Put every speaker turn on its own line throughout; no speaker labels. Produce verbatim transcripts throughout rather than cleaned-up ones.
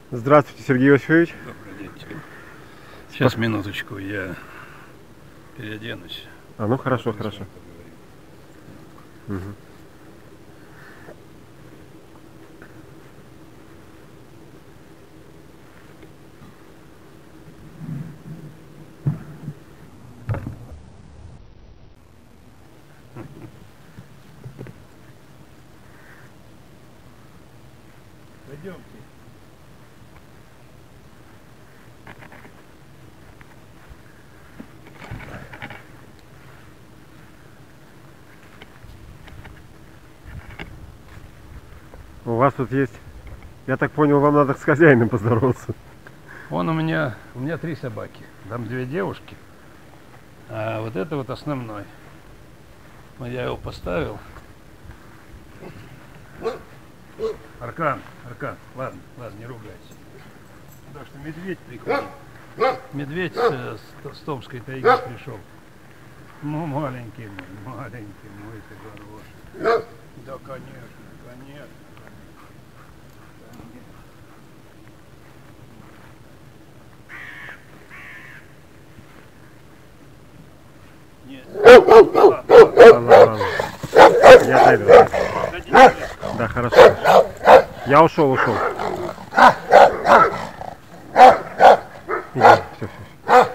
Здравствуйте, Сергей Васильевич.
Добрый день тебе. Сейчас, По... минуточку, я переоденусь.
А, ну хорошо, хорошо. Угу.
Пойдемте.
У вас тут есть, я так понял, вам надо с хозяином поздороваться.
Он у меня, у меня три собаки, там две девушки, а вот это вот основной. Я его поставил. Аркан, Аркан, ладно, ладно, не ругайся. Потому что медведь приходит. Медведь с, с Томской тайги пришел. Ну, маленький мой, маленький мой ты хороший. Да, конечно, конечно. Нет.
Ладно, ладно. Я отойду. Да, хорошо. Я ушел, ушел. Иди, все, все.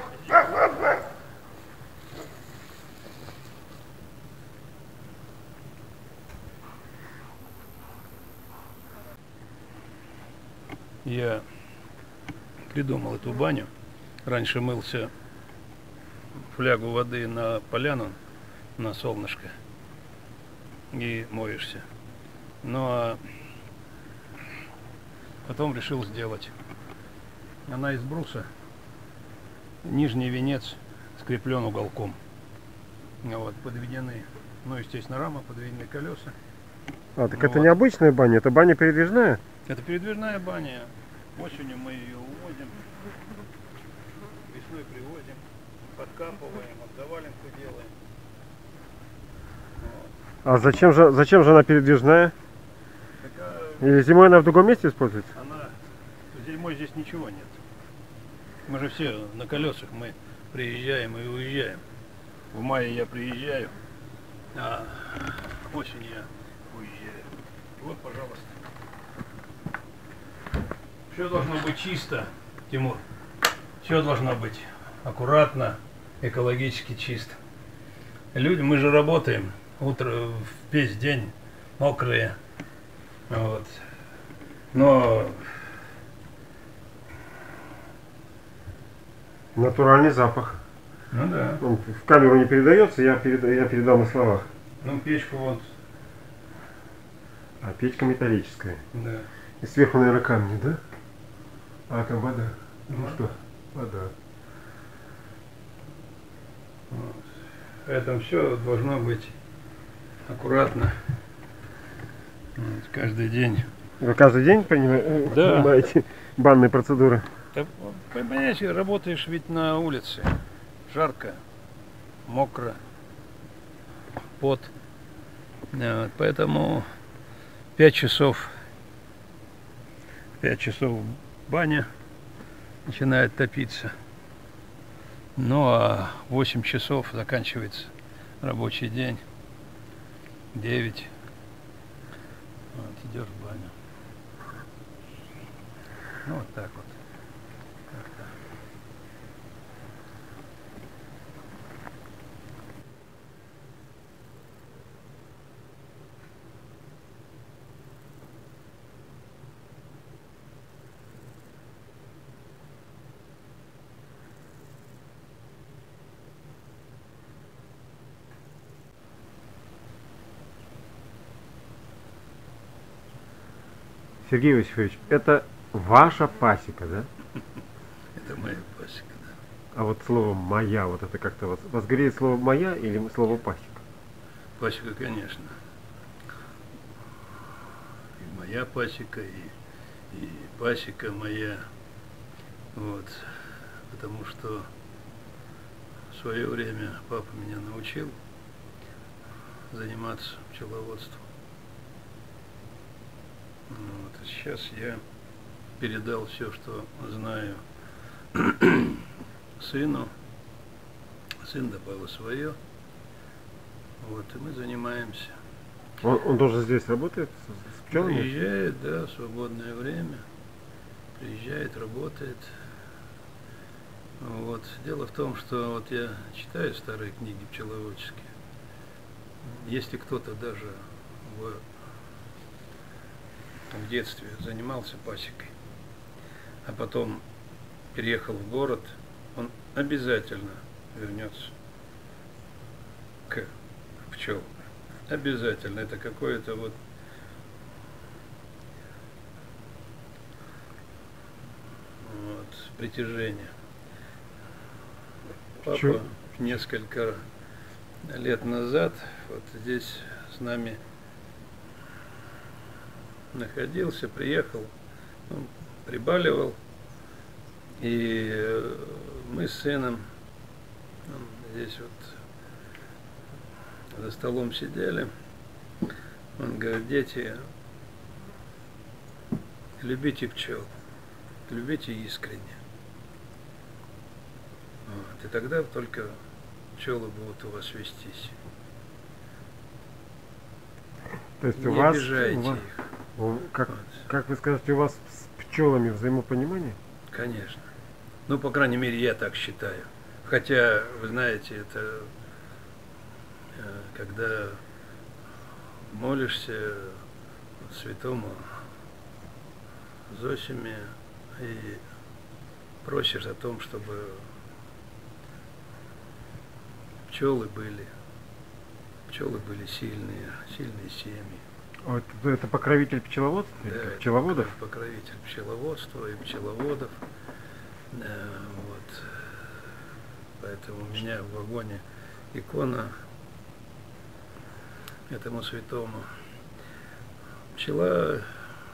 Я придумал эту баню. Раньше мылся флягу воды на поляну, на солнышко, и моешься. Ну а потом решил сделать. Она из бруса, нижний венец скреплен уголком. Вот, подведены, ну, естественно, рама, подведены колеса.
А, так
вот.
Это не обычная баня, это баня передвижная?
Это передвижная баня. Осенью мы ее увозим, весной привозим, подкапываем, обдаваленку делаем. Вот.
А зачем же, зачем же она передвижная?
Так, а...
Или зимой она в другом месте используется?
Она... Зимой здесь ничего нет. Мы же все на колесах, мы приезжаем и уезжаем. В мае я приезжаю, а осенью я уезжаю. Вот, пожалуйста. Все должно быть чисто, Тимур. Все должно быть аккуратно, экологически чисто. Люди, мы же работаем утро, весь день мокрые. Вот. Но
Натуральный запах.
ну да.
Он в камеру не передается, я, перед, я передал на словах.
Ну, печку вот.
А печка металлическая.
Да.
И сверху, наверное, камни, да? А там вода. Ну
Да.
что? Вода.
Вот. Поэтому все должно быть аккуратно. Вот. Каждый день.
Вы каждый день принимаете,
Да.
принимаете банные процедуры?
Да, понимаете, работаешь ведь на улице. Жарко, мокро, пот. Вот. Поэтому пять часов, пять часов баня начинает топиться. Ну а восемь часов заканчивается рабочий день. девять. Вот, идешь в баню. Ну вот так вот. Как-то.
Сергей Васильевич, это ваша пасека, да?
Это моя пасека, да.
А вот слово «моя», вот это как-то вас, вас греет слово «моя» или слово «пасека»?
Пасека, конечно. И моя пасека, и, и пасека моя. Вот. Потому что в свое время папа меня научил заниматься пчеловодством. Вот. А сейчас я передал все, что знаю, сыну. Сын добавил свое. Вот, и мы занимаемся.
Он, он тоже здесь работает с, с пчелами?
Приезжает, да, в свободное время. Приезжает, работает. Вот. Дело в том, что вот я читаю старые книги пчеловодческие. Если кто-то даже в, в детстве занимался пасекой, а потом переехал в город, он обязательно вернется к пчелам. Обязательно. Это какое-то вот вот притяжение. Папа
Чё?
несколько лет назад вот здесь с нами находился, приехал, он прибаливал, и мы с сыном здесь вот за столом сидели. Он говорит: дети, любите пчел, любите искренне. Вот, и тогда только пчелы будут у вас вестись.
То есть у
Не
вас,
обижайте
у вас-
их.
у- как,
Вот.
как вы скажете, у вас с пчелами взаимопонимание?
Конечно. Ну, по крайней мере, я так считаю. Хотя, вы знаете, это э, когда молишься святому Зосиме и просишь о том, чтобы пчелы были, пчелы были сильные, сильные семьи.
Вот, это покровитель пчеловодства,
Да,
или
это
пчеловодов?
покровитель пчеловодства и пчеловодов. Э, Вот. Поэтому у меня в вагоне икона этому святому. Пчела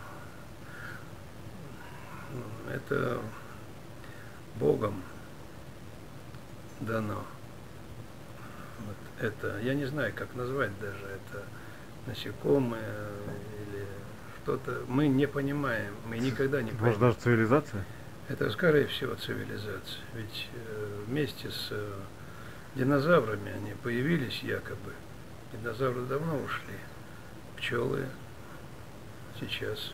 ну, это Богом дано. Вот это, я не знаю, как назвать даже это, насекомое или что-то. Мы не понимаем, мы никогда не
Может,
поймем.
даже цивилизация?
Это, скорее всего, цивилизация. Ведь э, вместе с э, динозаврами они появились якобы. Динозавры давно ушли. Пчелы сейчас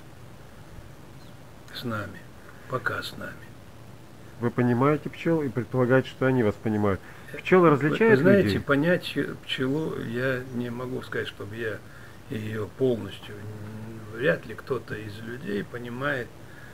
с нами. Пока с нами.
Вы понимаете пчел и предполагаете, что они вас понимают. Пчелы
Вы-
различают
Вы знаете,
людей?
понять пчелу я не могу сказать, чтобы я ее полностью. н- Вряд ли кто-то из людей понимает.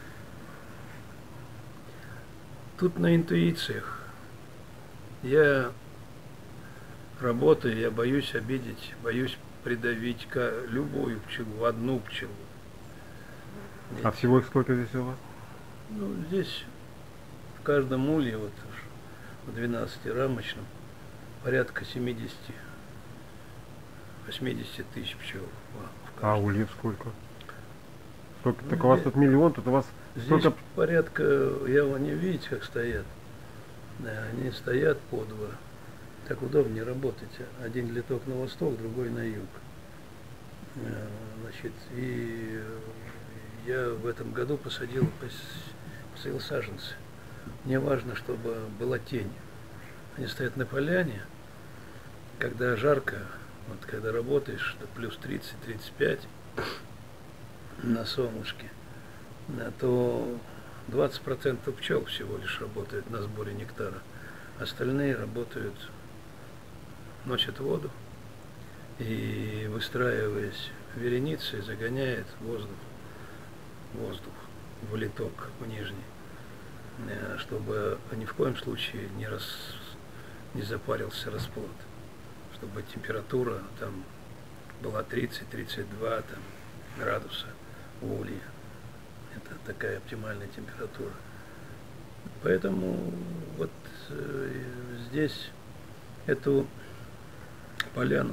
Тут на интуициях. Я работаю, я боюсь обидеть, боюсь придавить ка- любую пчелу, одну пчелу.
А
Знаете,
всего их сколько здесь у вас?
ну, здесь в каждом улье, вот уж в двенадцатирамочном, порядка семидесяти восьмидесяти тысяч пчел. в
А
каждом.
ульев сколько? Сколько?
Ну,
Так у вас
здесь-
тут миллион, тут у вас
Здесь
столько...
порядка, я вон не видите, как стоят. Да, они стоят по два. Так удобнее работать. Один литок на восток, другой на юг. Э, Значит, и я в этом году посадил, пос- посадил саженцы. Мне важно, чтобы была тень. Они стоят на поляне, когда жарко, вот когда работаешь, до плюс тридцать тридцать пять на солнышке, да, то двадцать процентов пчел всего лишь работает на сборе нектара. Остальные работают, носят воду и, выстраиваясь вереницей, загоняет воздух, воздух в литок, в нижний, э, чтобы ни в коем случае не, рас, не запарился расплод, чтобы температура там была тридцать тридцать два там, градуса в улье. Это такая оптимальная температура. Поэтому вот э, здесь эту поляну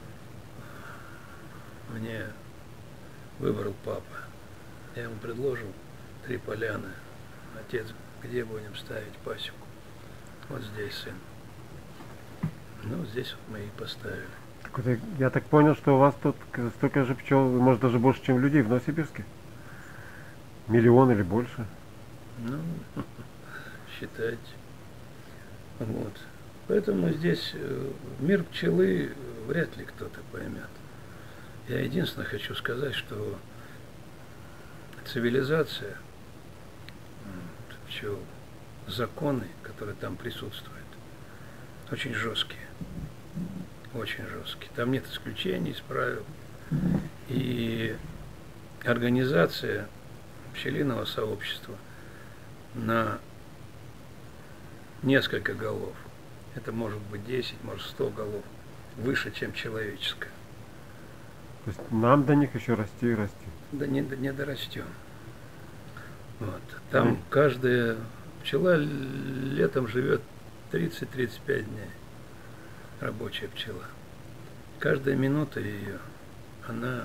мне выбрал папа. Я ему предложил три поляны. Отец, где будем ставить пасеку? Вот здесь, сын. Ну, здесь вот мы и поставили.
Так вот, я- я так понял, что у вас тут к- столько же пчел, может даже больше, чем людей в Новосибирске? Миллион или больше?
Ну, считайте. Вот. Поэтому здесь э, мир пчелы вряд ли кто-то поймет. Я единственное хочу сказать, что цивилизация м, пчел, законы, которые там присутствуют, очень жесткие. Очень жесткие. Там нет исключений из правил. И организация пчелиного сообщества на несколько голов, это может быть десять, может сто голов, выше, чем человеческая.
То есть нам до них еще расти и расти.
Да не, не дорастем. Вот. Там
Mm.
каждая пчела летом живет тридцать-тридцать пять дней. Рабочая пчела. Каждая минута ее, она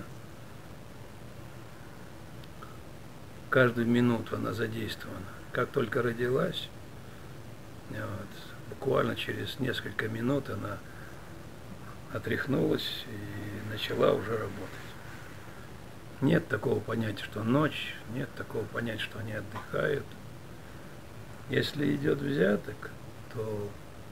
каждую минуту она задействована. Как только родилась, вот, буквально через несколько минут она отряхнулась и начала уже работать. Нет такого понятия, что ночь, нет такого понятия, что они отдыхают. Если идет взяток, то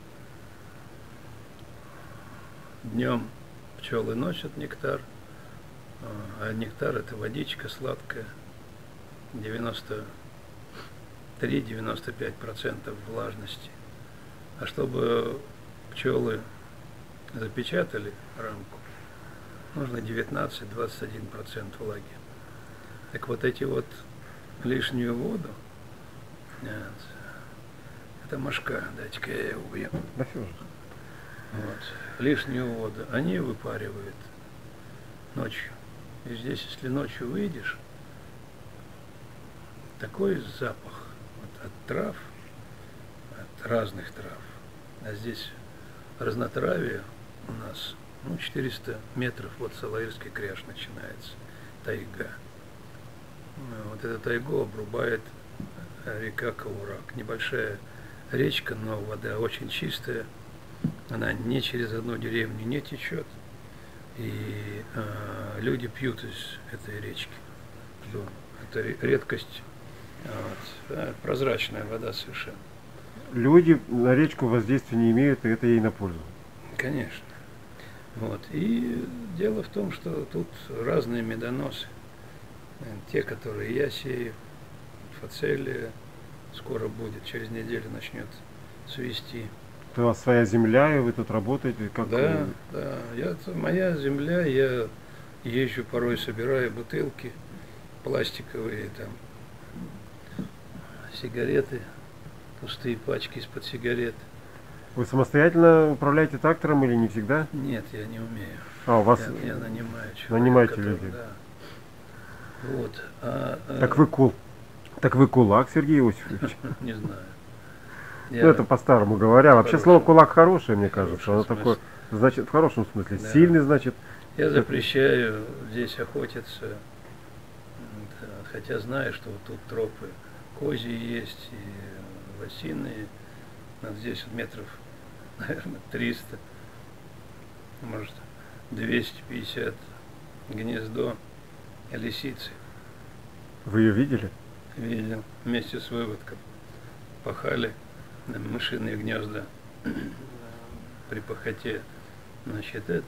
днем пчелы носят нектар, а нектар это водичка сладкая, девяносто три — девяносто пять процентов влажности. А чтобы пчелы запечатали рамку, нужно девятнадцать — двадцать один процент влаги. Так вот эти вот лишнюю воду, нет, это мошка, дайте-ка я ее убью.
Да все же.
Вот, лишнюю воду они выпаривают ночью. И здесь, если ночью выйдешь, такой запах вот, от трав, от разных трав. А здесь разнотравие у нас, ну, четыреста метров от Салаирский кряж начинается, тайга. Вот эту тайгу обрубает река Каурак. Небольшая речка, но вода очень чистая. Она не через одну деревню не течет. И э, люди пьют из этой речки. Что это редкость. Вот, да, прозрачная вода совершенно.
Люди на речку воздействия не имеют, и это ей на пользу.
Конечно. Вот. И дело в том, что тут разные медоносы. Те, которые я сею, фацелия скоро будет, через неделю начнет цвести.
Это у вас своя земля, и вы тут работаете? Как
Да,
вы...
да. Я, это моя земля, я езжу порой, собираю бутылки пластиковые, там, сигареты, пустые пачки из-под сигарет.
Вы самостоятельно управляете трактором или не всегда?
Нет, я не умею.
А, у вас
Я, я нанимаю человека.
нанимаете
который,
людей.
да. Вот. А, а,
Так вы кул. Так вы кулак, Сергей Иосифович.
Не знаю.
Ну, это по-старому говоря. Вообще
Хороший.
слово кулак хорошее, мне кажется.
Хорошем
Оно
смысле.
такое, значит, в хорошем смысле.
Да.
Сильный, значит.
Я запрещаю здесь охотиться, вот, хотя знаю, что вот тут тропы козьи есть и лосиные. Вот здесь вот метров, наверное, триста, может, двести пятьдесят гнездо лисицы.
Вы ее видели?
Видел, вместе с выводком. Пахали на мышиные гнезда при пахоте. Значит, это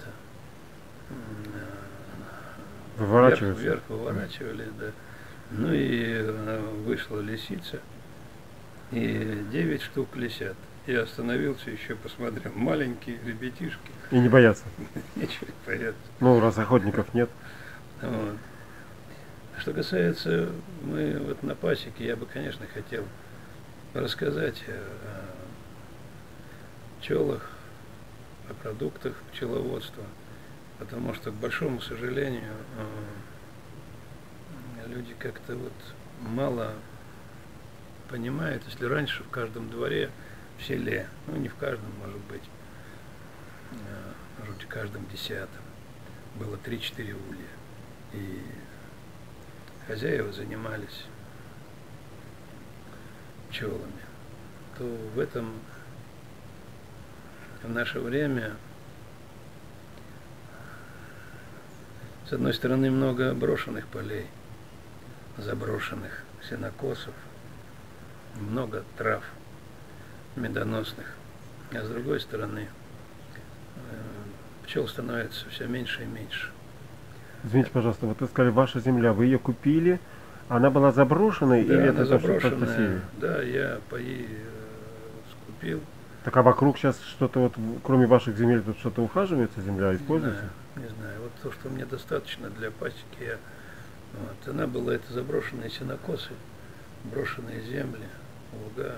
Выворачиваются.
Вверх, вверх выворачивали, да. Ну и э, вышла лисица, и девять штук лисят. Я остановился, еще посмотрел. Маленькие ребятишки.
И не боятся.
Ничего не боятся.
Ну, раз охотников нет.
Вот. Что касается, мы вот на пасеке, я бы, конечно, хотел рассказать о, о пчелах, о продуктах пчеловодства, потому что, к большому сожалению, люди как-то вот мало понимают. Если раньше в каждом дворе, в селе, ну не в каждом, может быть, может быть, в каждом десятом было три-четыре улья, и хозяева занимались пчелами, то в этом, в наше время, с одной стороны, много брошенных полей, заброшенных сенокосов, много трав медоносных. А с другой стороны, пчел становится все меньше и меньше.
Извините, пожалуйста, вот вы сказали, ваша земля, вы ее купили, она была заброшенной
Да,
или
она
это
заброшенная.
посеяли?
Да, я паи э, скупил.
Так а вокруг сейчас что-то вот, кроме ваших земель, тут что-то ухаживается, земля
Не
используется?
знаю, не знаю. Вот то, что мне достаточно для пасеки, я, вот, она была, это заброшенные сенокосы, брошенные земли, луга.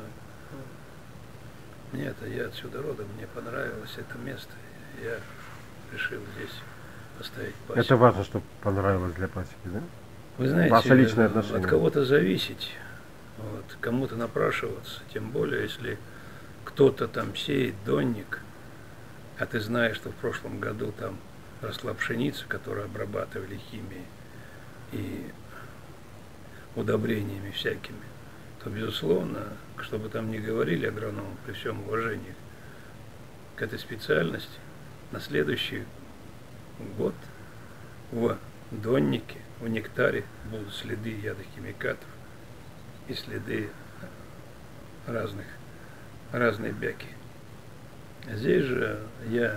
Мне это, я отсюда родом, мне понравилось это место, и я решил здесь поставить пасеку.
Это важно, чтобы понравилось для пасеки, да?
Вы знаете,
Ваше личное отношение.
от кого-то зависеть, вот, кому-то напрашиваться, тем более, если кто-то там сеет донник, а ты знаешь, что в прошлом году там росла пшеница, которую обрабатывали химией и удобрениями всякими, то, безусловно, чтобы там не говорили агрономы, при всем уважении к этой специальности, на следующий год в доннике, в нектаре будут следы ядохимикатов и следы разных, разной бяки. Здесь же я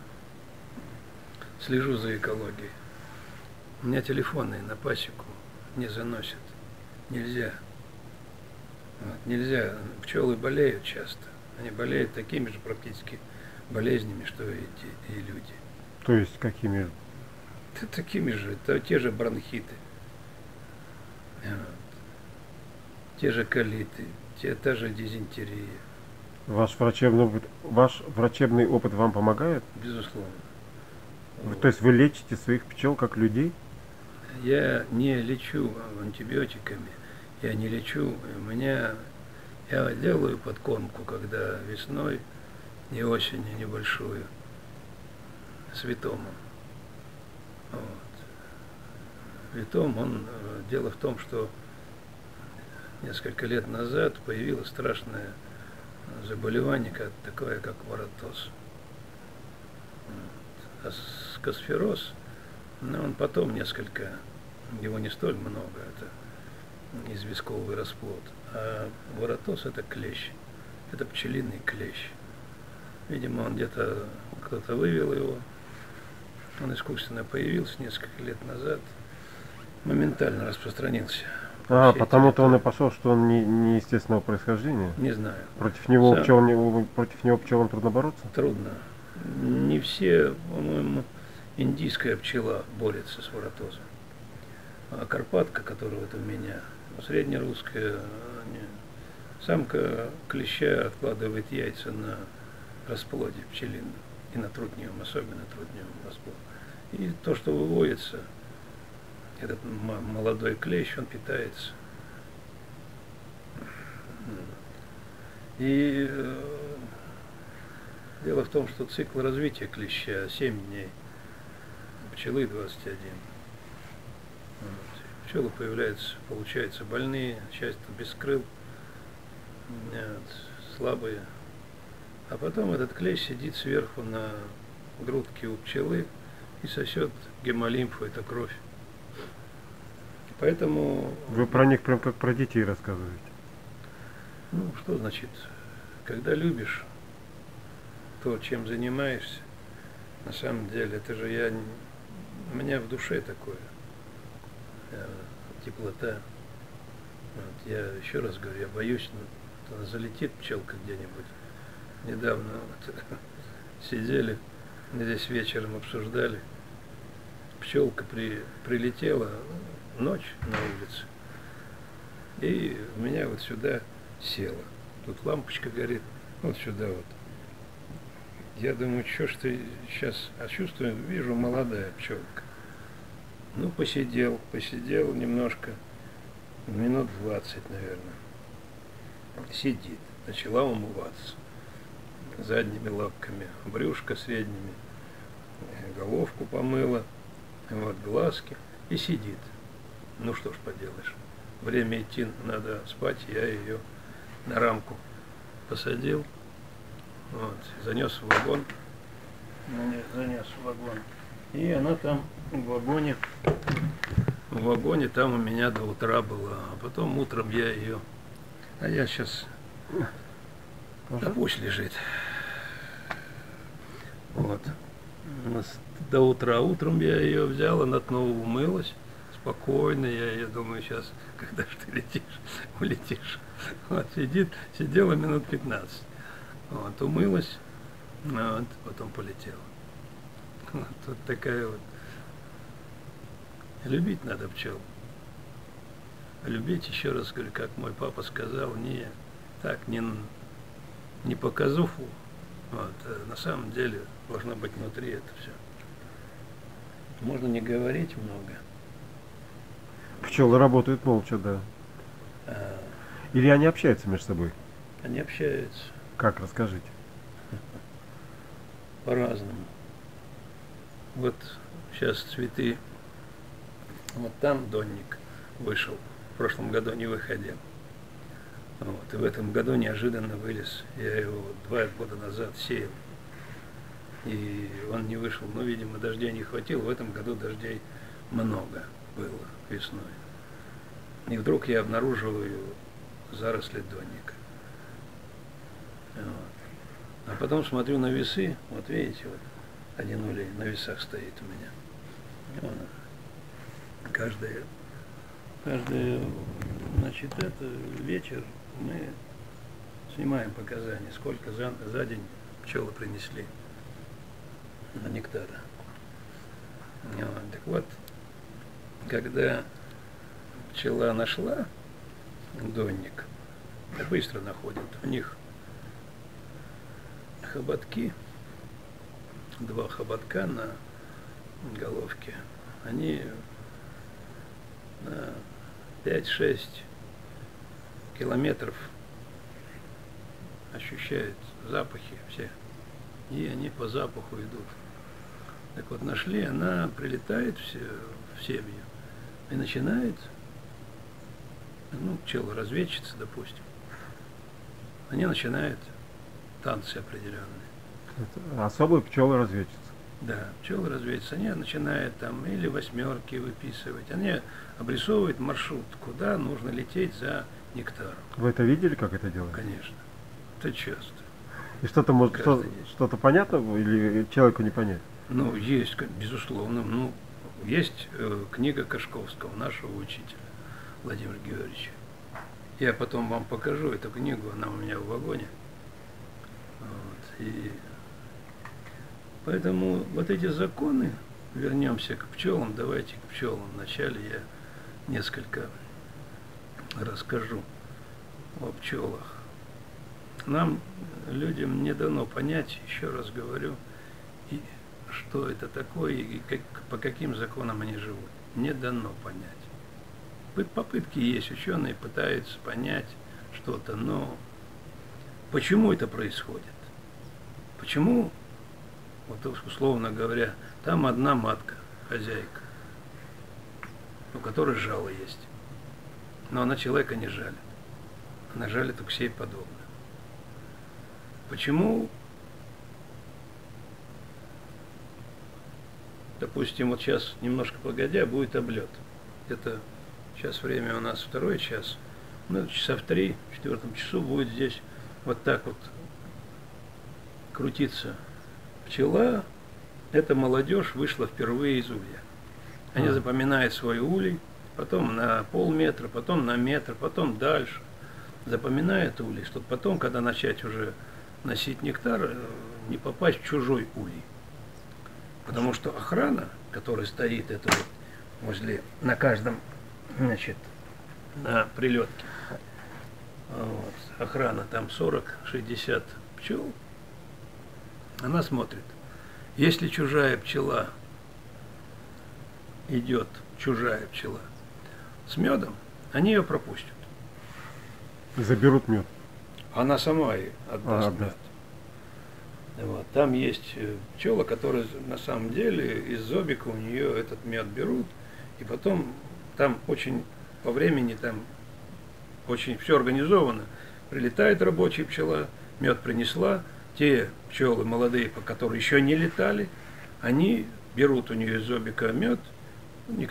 слежу за экологией. У меня телефонные на пасеку не заносят. Нельзя. Вот, нельзя. Пчелы болеют часто. Они болеют такими же практически болезнями, что и, те, и люди.
То есть какими?
Да, такими же, это те же бронхиты, вот. Те же колиты, те, та же дизентерия.
Ваш врачебный опыт, ваш врачебный опыт вам помогает?
Безусловно.
Вы,
Вот.
то есть вы лечите своих пчел как людей?
Я не лечу антибиотиками, я не лечу, у меня, я делаю подкормку, когда весной и осенью небольшую, с витомом. Вот. Витом, он, дело в том, что несколько лет назад появилось страшное заболевание, как, такое как воротоз. Вот. А скосфероз, но он потом несколько, его не столь много, это известковый расплод. А воротоз это клещ, это пчелиный клещ. Видимо, он где-то, кто-то вывел его, он искусственно появился несколько лет назад, моментально распространился.
А, потому-то он и пошел, что он не, не естественного происхождения?
Не знаю.
Против него,
Сам.
пчелам, против него пчелам трудно бороться?
Трудно. Не все, по-моему, индийская пчела борется с воротозом. А карпатка, которая вот у меня, среднерусская, не, самка клеща откладывает яйца на расплоде пчелином и на трутневом, особенно трутневом расплоде. И то, что выводится, этот молодой клещ, он питается. И э, дело в том, что цикл развития клеща семь дней, пчелы двадцать один. Вот. Пчелы появляются, получаются больные, часто без крыл, вот, слабые. А потом этот клещ сидит сверху на грудке у пчелы и сосет гемолимфу, это кровь. Поэтому...
Вы про них прям как про детей рассказываете.
Ну, что значит, когда любишь то, чем занимаешься, на самом деле, это же я, у меня в душе такое, э, теплота. Вот, я еще раз говорю, я боюсь, ну, залетит пчелка где-нибудь. Недавно вот, сидели, здесь вечером обсуждали, пчелка при, прилетела, ночь на улице, и у меня вот сюда села. Тут лампочка горит, вот сюда вот. Я думаю, что ж ты сейчас, а чувствую, вижу, молодая пчелка. Ну, посидел, посидел немножко, минут двадцать, наверное. Сидит, начала умываться задними лапками, брюшко средними, головку помыла, вот глазки, и сидит. Ну что ж поделаешь, время идти, надо спать, я ее на рамку посадил, вот, занес в вагон, занес в вагон, и она там в вагоне в вагоне, там у меня до утра была, а потом утром я ее, а я сейчас, да пусть лежит. Вот. До утра. Утром я ее взял, она снова умылась. Спокойно, я, я думаю, сейчас, когда же ты летишь, улетишь. Вот, сидит, сидела минут пятнадцать. Вот, умылась, вот, потом полетела. Вот, вот такая вот. Любить надо пчел. Любить, еще раз говорю, как мой папа сказал, не так, не, не показуху. Вот, а на самом деле должно быть внутри это все. Можно не говорить много.
Пчелы работают молча, да.
А,
Или они общаются между собой?
они общаются
Как, расскажите.
по-разному. Вот сейчас цветы. Вот там донник вышел. В прошлом году не выходил. Вот, и в этом году неожиданно вылез. Я его два года назад сеял. И он не вышел. Но, видимо, дождей не хватило. В этом году дождей много было весной. И вдруг я обнаруживаю заросли донника. Вот. А потом смотрю на весы. Вот видите, вот один улей на весах стоит у меня. Вот. Каждый, каждый, значит, это вечер мы снимаем показания, сколько за, за день пчелы принесли на нектара. Вот. Так вот, когда пчела нашла донник, быстро находят, у них хоботки, два хоботка на головке, они на пять-шесть километров ощущают запахи все, и они по запаху идут. Так вот, нашли, она прилетает в, в семью и начинает, ну, пчелы-разведчицы, допустим, они начинают танцы определенные.
Это особые пчелы-разведчицы.
Да, пчелы разведчицы, они начинают там или восьмерки выписывать, они обрисовывают маршрут, куда нужно лететь за нектаром.
Вы это видели, как это делают?
Конечно, это часто.
И что-то может что, что-то понятно или человеку не понять?
Ну, есть, безусловно. Ну, есть э, книга Кашковского, нашего учителя Владимира Георгиевича. Я потом вам покажу эту книгу, она у меня в вагоне. Вот, и поэтому вот эти законы, вернемся к пчелам, давайте к пчелам. Вначале я несколько расскажу о пчелах. Нам, людям, не дано понять, еще раз говорю, и что это такое и как, по каким законам они живут. Не дано понять. Попытки есть, ученые пытаются понять что-то, но почему это происходит? Почему, вот условно говоря, там одна матка, хозяйка, у которой жало есть, но она человека не жалит. Она жалит у всей подобное. Почему, допустим, вот сейчас, немножко погодя, будет облет. Это сейчас время у нас второй час. Ну, часа в три, в четвертом часу будет здесь вот так вот крутиться пчела. Эта молодежь вышла впервые из улья. Они а. запоминают свой улей, потом на полметра, потом на метр, потом дальше. Запоминают улей, чтобы потом, когда начать уже носить нектар, не попасть в чужой улей. Потому что охрана, которая стоит это вот возле, на каждом, значит, на прилетке, вот, охрана там сорок-шестьдесят пчел, она смотрит. Если чужая пчела идет, чужая пчела с медом, они ее пропустят.
Заберут мед.
Она сама и отдаст
а,
мед. Вот. Там есть пчела, которая на самом деле из зобика у нее этот мед берут, и потом там очень по времени там очень все организовано. Прилетает рабочая пчела, мед принесла, те пчелы молодые, по которые еще не летали, они берут у нее из зобика мед, нектар,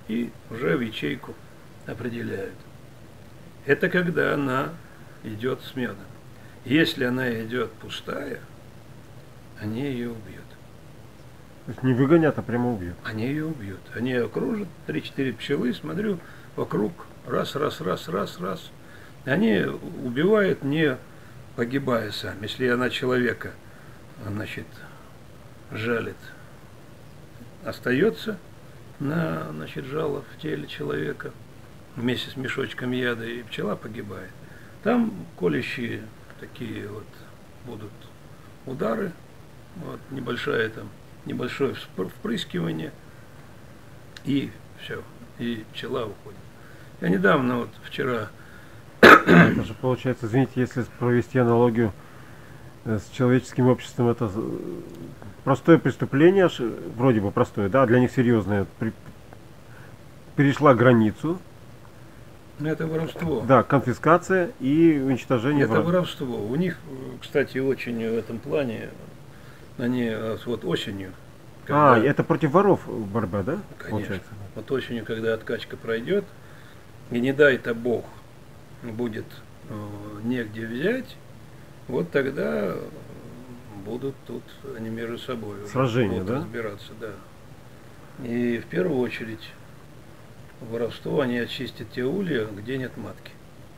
и уже в ячейку определяют. Это когда она идет с медом. Если она идет пустая, они ее убьют.
То есть не выгонят, а прямо убьют.
Они ее убьют. Они окружат, три-четыре пчелы, смотрю, вокруг, раз, раз, раз, раз, раз. Они убивают, не погибая сами. Если она человека, значит, жалит, остается на, значит, жало в теле человека вместе с мешочком яда, и пчела погибает. Там колющие такие вот будут удары, вот, небольшая там, небольшое впрыскивание, и все, и пчела уходит. Я недавно, вот вчера...
Это же получается, извините, если провести аналогию с человеческим обществом, это простое преступление, вроде бы простое, да, для них серьезное, при, перешла границу.
Это воровство.
Да, конфискация и уничтожение.
Это воровство. У них, кстати, очень в этом плане, они вот осенью...
Когда... А, это против воров борьба, да?
Конечно.
Получается?
Вот осенью, когда откачка пройдет, и не дай-то Бог будет э, негде взять, вот тогда будут тут они между собой
сражения, да?
разбираться, да. И в первую очередь воровство, они очистят те улья, где нет матки.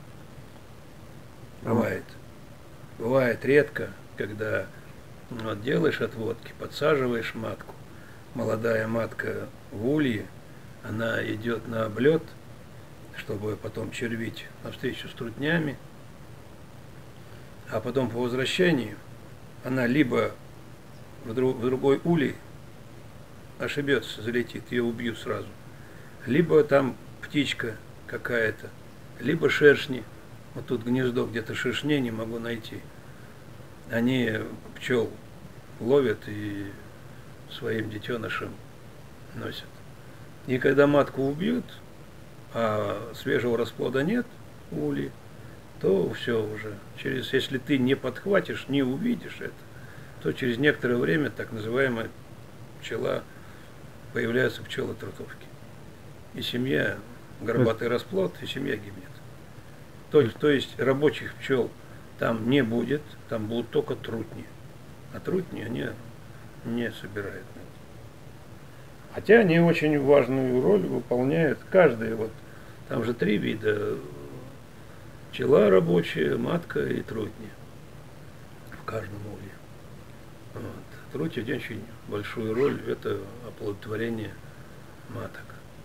Бывает. Бывает редко, когда вот, делаешь отводки, подсаживаешь матку. Молодая матка в улье, она идет на облет, чтобы потом червить навстречу с трутнями. А потом по возвращению она либо в, друг, в другой улей ошибется, залетит, ее убьют сразу. Либо там птичка какая-то, либо шершни. Вот тут гнездо где-то шершней не могу найти. Они пчел ловят и своим детенышам носят. И когда матку убьют, а свежего расплода нет в улье, то все уже. Через, если ты не подхватишь, не увидишь это, то через некоторое время так называемая пчела, появляются пчелы-трутовки. И семья, горбатый расплод, и семья гибнет. То, то есть рабочих пчел там не будет, там будут только трутни. А трутни они не собирают. Хотя они очень важную роль выполняют. Каждый, вот, там же три вида. Пчела рабочая, матка и трутни. В каждом улье. Вот. Трутни очень большую роль, это оплодотворение маток.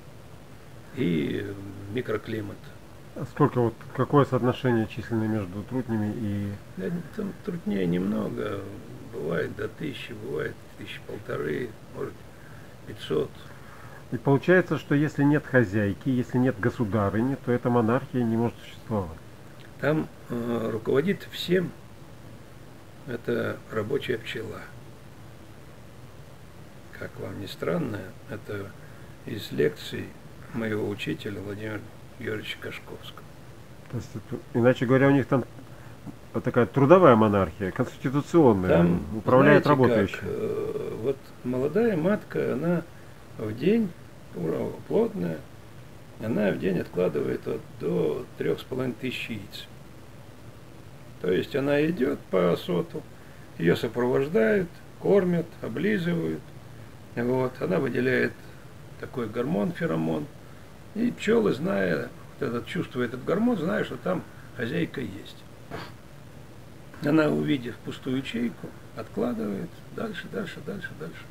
И микроклимат.
А сколько вот, какое соотношение численное между трутнями и...
Да, там трутней немного, бывает до тысячи, бывает тысячи полторы, может пятьсот.
И получается, что если нет хозяйки, если нет государыни, то эта монархия не может существовать.
Там э, руководит всем это рабочая пчела. Как вам ни странно, это из лекций моего учителя Владимира Георгиевича Кашковского.
То есть, иначе говоря, у них там такая трудовая монархия, конституционная,
там,
управляет
знаете,
работающим.
Как, э, вот молодая матка, она в день, плотная, она в день откладывает от, до трех с половиной тысяч яиц. То есть она идет по соту, ее сопровождают, кормят, облизывают. Вот, она выделяет такой гормон, феромон. И пчелы, зная, вот этот, чувствуя этот гормон, зная, что там хозяйка есть. Она, увидев пустую ячейку, откладывает дальше, дальше, дальше, дальше.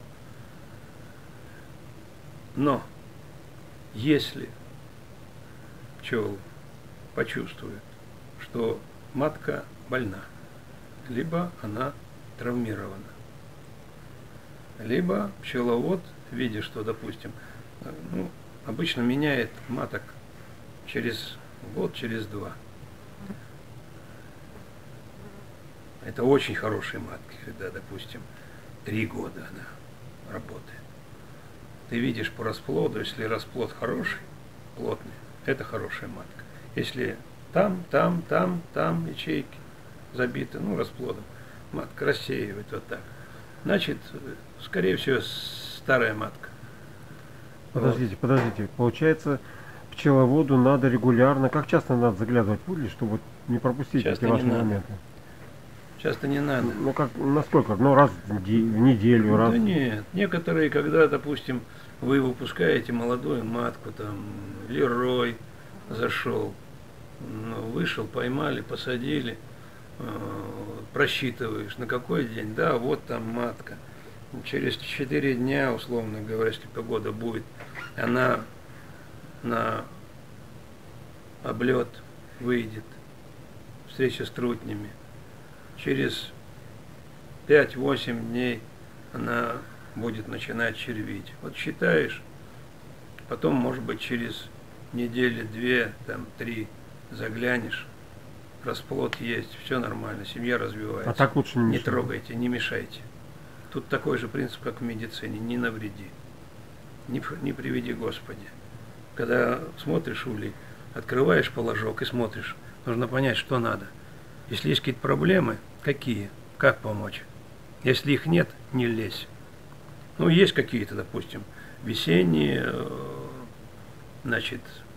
Но если пчелы почувствуют, что матка больна, либо она травмирована, либо пчеловод, видя, что, допустим, ну, обычно меняет маток через год, через два. Это очень хорошие матки, когда, допустим, три года она работает. Ты видишь по расплоду, если расплод хороший, плотный, это хорошая матка. Если там, там, там, там ячейки забиты, ну, расплодом, матка рассеивает вот так, значит, скорее всего, старая матка.
Подождите, подождите. Получается, пчеловоду надо регулярно, как часто надо заглядывать в улей, чтобы не пропустить
Часто
эти
не
важные
надо.
моменты?
Часто не надо.
Ну как, насколько? Ну раз в де- в неделю, раз.
Да нет, некоторые, когда, допустим, вы выпускаете молодую матку, там, Лерой зашел, ну, вышел, поймали, посадили, э, просчитываешь, на какой день, да, вот там матка. Через четыре дня, условно говоря, если погода будет, она на облет выйдет, встреча с трутнями. Через пять-восемь дней она будет начинать червить. Вот считаешь, потом, может быть, через недели, две, там, три заглянешь, расплод есть, все нормально, семья развивается.
А так лучше не
Не
мешать.
трогайте, не мешайте. Тут такой же принцип, как в медицине, не навреди, не, не приведи Господи. Когда смотришь улей, открываешь положок и смотришь, нужно понять, что надо. Если есть какие-то проблемы, какие, как помочь. Если их нет, не лезь. Ну, есть какие-то, допустим, весенние, э, значит,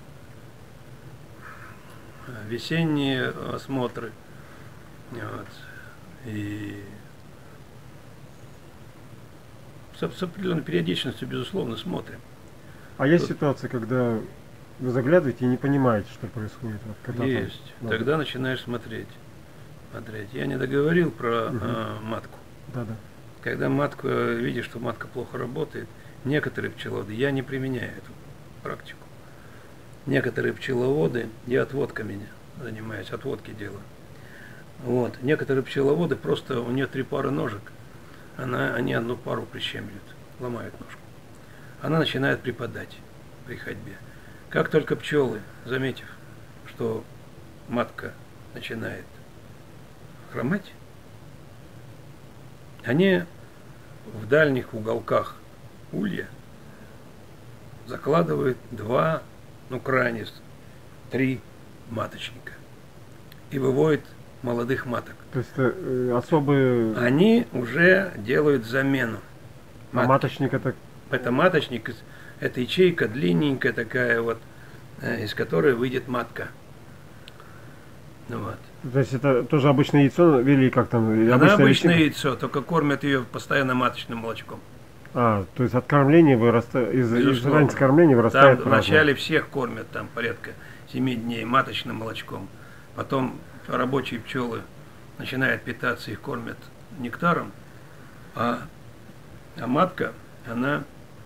весенние осмотры. Вот. И с, с определенной периодичностью, безусловно, смотрим.
А есть ситуации, когда вы заглядываете и не понимаете, что происходит? Вот, когда там
Есть.
надо.
Тогда начинаешь смотреть. смотреть. Я не договорил про
Мгм.
э, матку.
Да-да.
Когда матка, видишь, что матка плохо работает, некоторые пчеловоды, я не применяю эту практику. Некоторые пчеловоды, я отводками занимаюсь, отводки делаю. Вот. Некоторые пчеловоды, просто у нее три пары ножек, она, они одну пару прищемляют, ломают ножку. Она начинает припадать при ходьбе. Как только пчелы, заметив, что матка начинает хромать, они в дальних уголках улья закладывают два, ну крайне три маточника и выводят молодых маток.
То есть э, особые...
Они уже делают замену.
А
матки.
маточник это...
Это маточник, это ячейка длинненькая такая вот, из которой выйдет матка. Ну вот.
То есть это тоже обычное яйцо или как там?
Она
обычная
обычное
личинка?
яйцо, только кормят ее постоянно маточным молочком.
А, то есть от кормления вырастает, из, из
Безусловно.
раньше кормления
Там
вырастает
в начале всех кормят там порядка семи дней маточным молочком. Потом рабочие пчелы начинают питаться, их кормят нектаром, а, а матка, она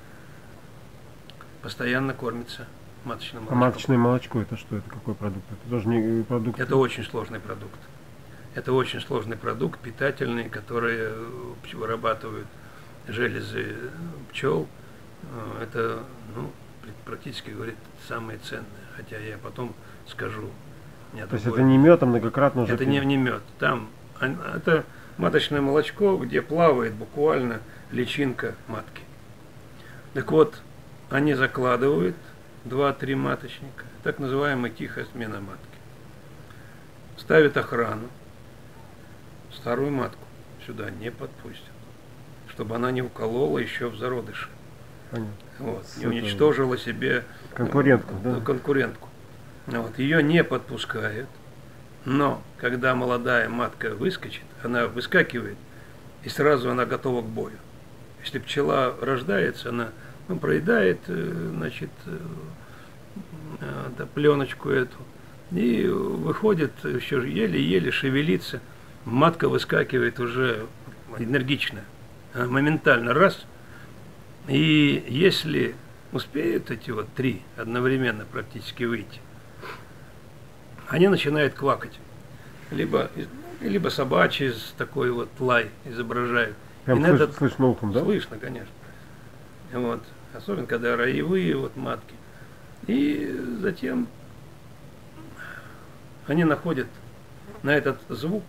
постоянно кормится маточным
А
молочком.
маточное молочко это что? Это какой продукт? Это тоже не продукт?
Это очень сложный продукт. Это очень сложный продукт, питательный, который э, вырабатывают железы пчел. Э, Это, ну, практически, говорит, самое ценное. Хотя я потом скажу. У меня
То есть
другое.
это не мед, а многократно уже...
Это
пили.
не, не мед. Там ан- это маточное молочко, где плавает буквально личинка матки. Так вот, они закладывают два-три маточника, так называемая тихая смена матки. Ставят охрану, старую матку сюда не подпустят, чтобы она не уколола еще в зародыше.
Понятно.
Вот,
С
не
этого-
уничтожила себе
Конкурентку,
э,
да?
конкурентку. Вот, ее не подпускают, но когда молодая матка выскочит, она выскакивает, и сразу она готова к бою. Если пчела рождается, она ну, проедает, э, значит, э, э, да, пленочку эту, и выходит еще еле-еле шевелится, матка выскакивает уже энергично, она моментально раз. И если успеют эти вот три одновременно практически выйти, они начинают квакать. Либо, либо собачий такой вот лай изображают.
Прям
И
слыш-
надо-
слышно ухом, да?
Слышно, конечно. Вот. Особенно, когда роевые вот матки. И затем они находят на этот звук,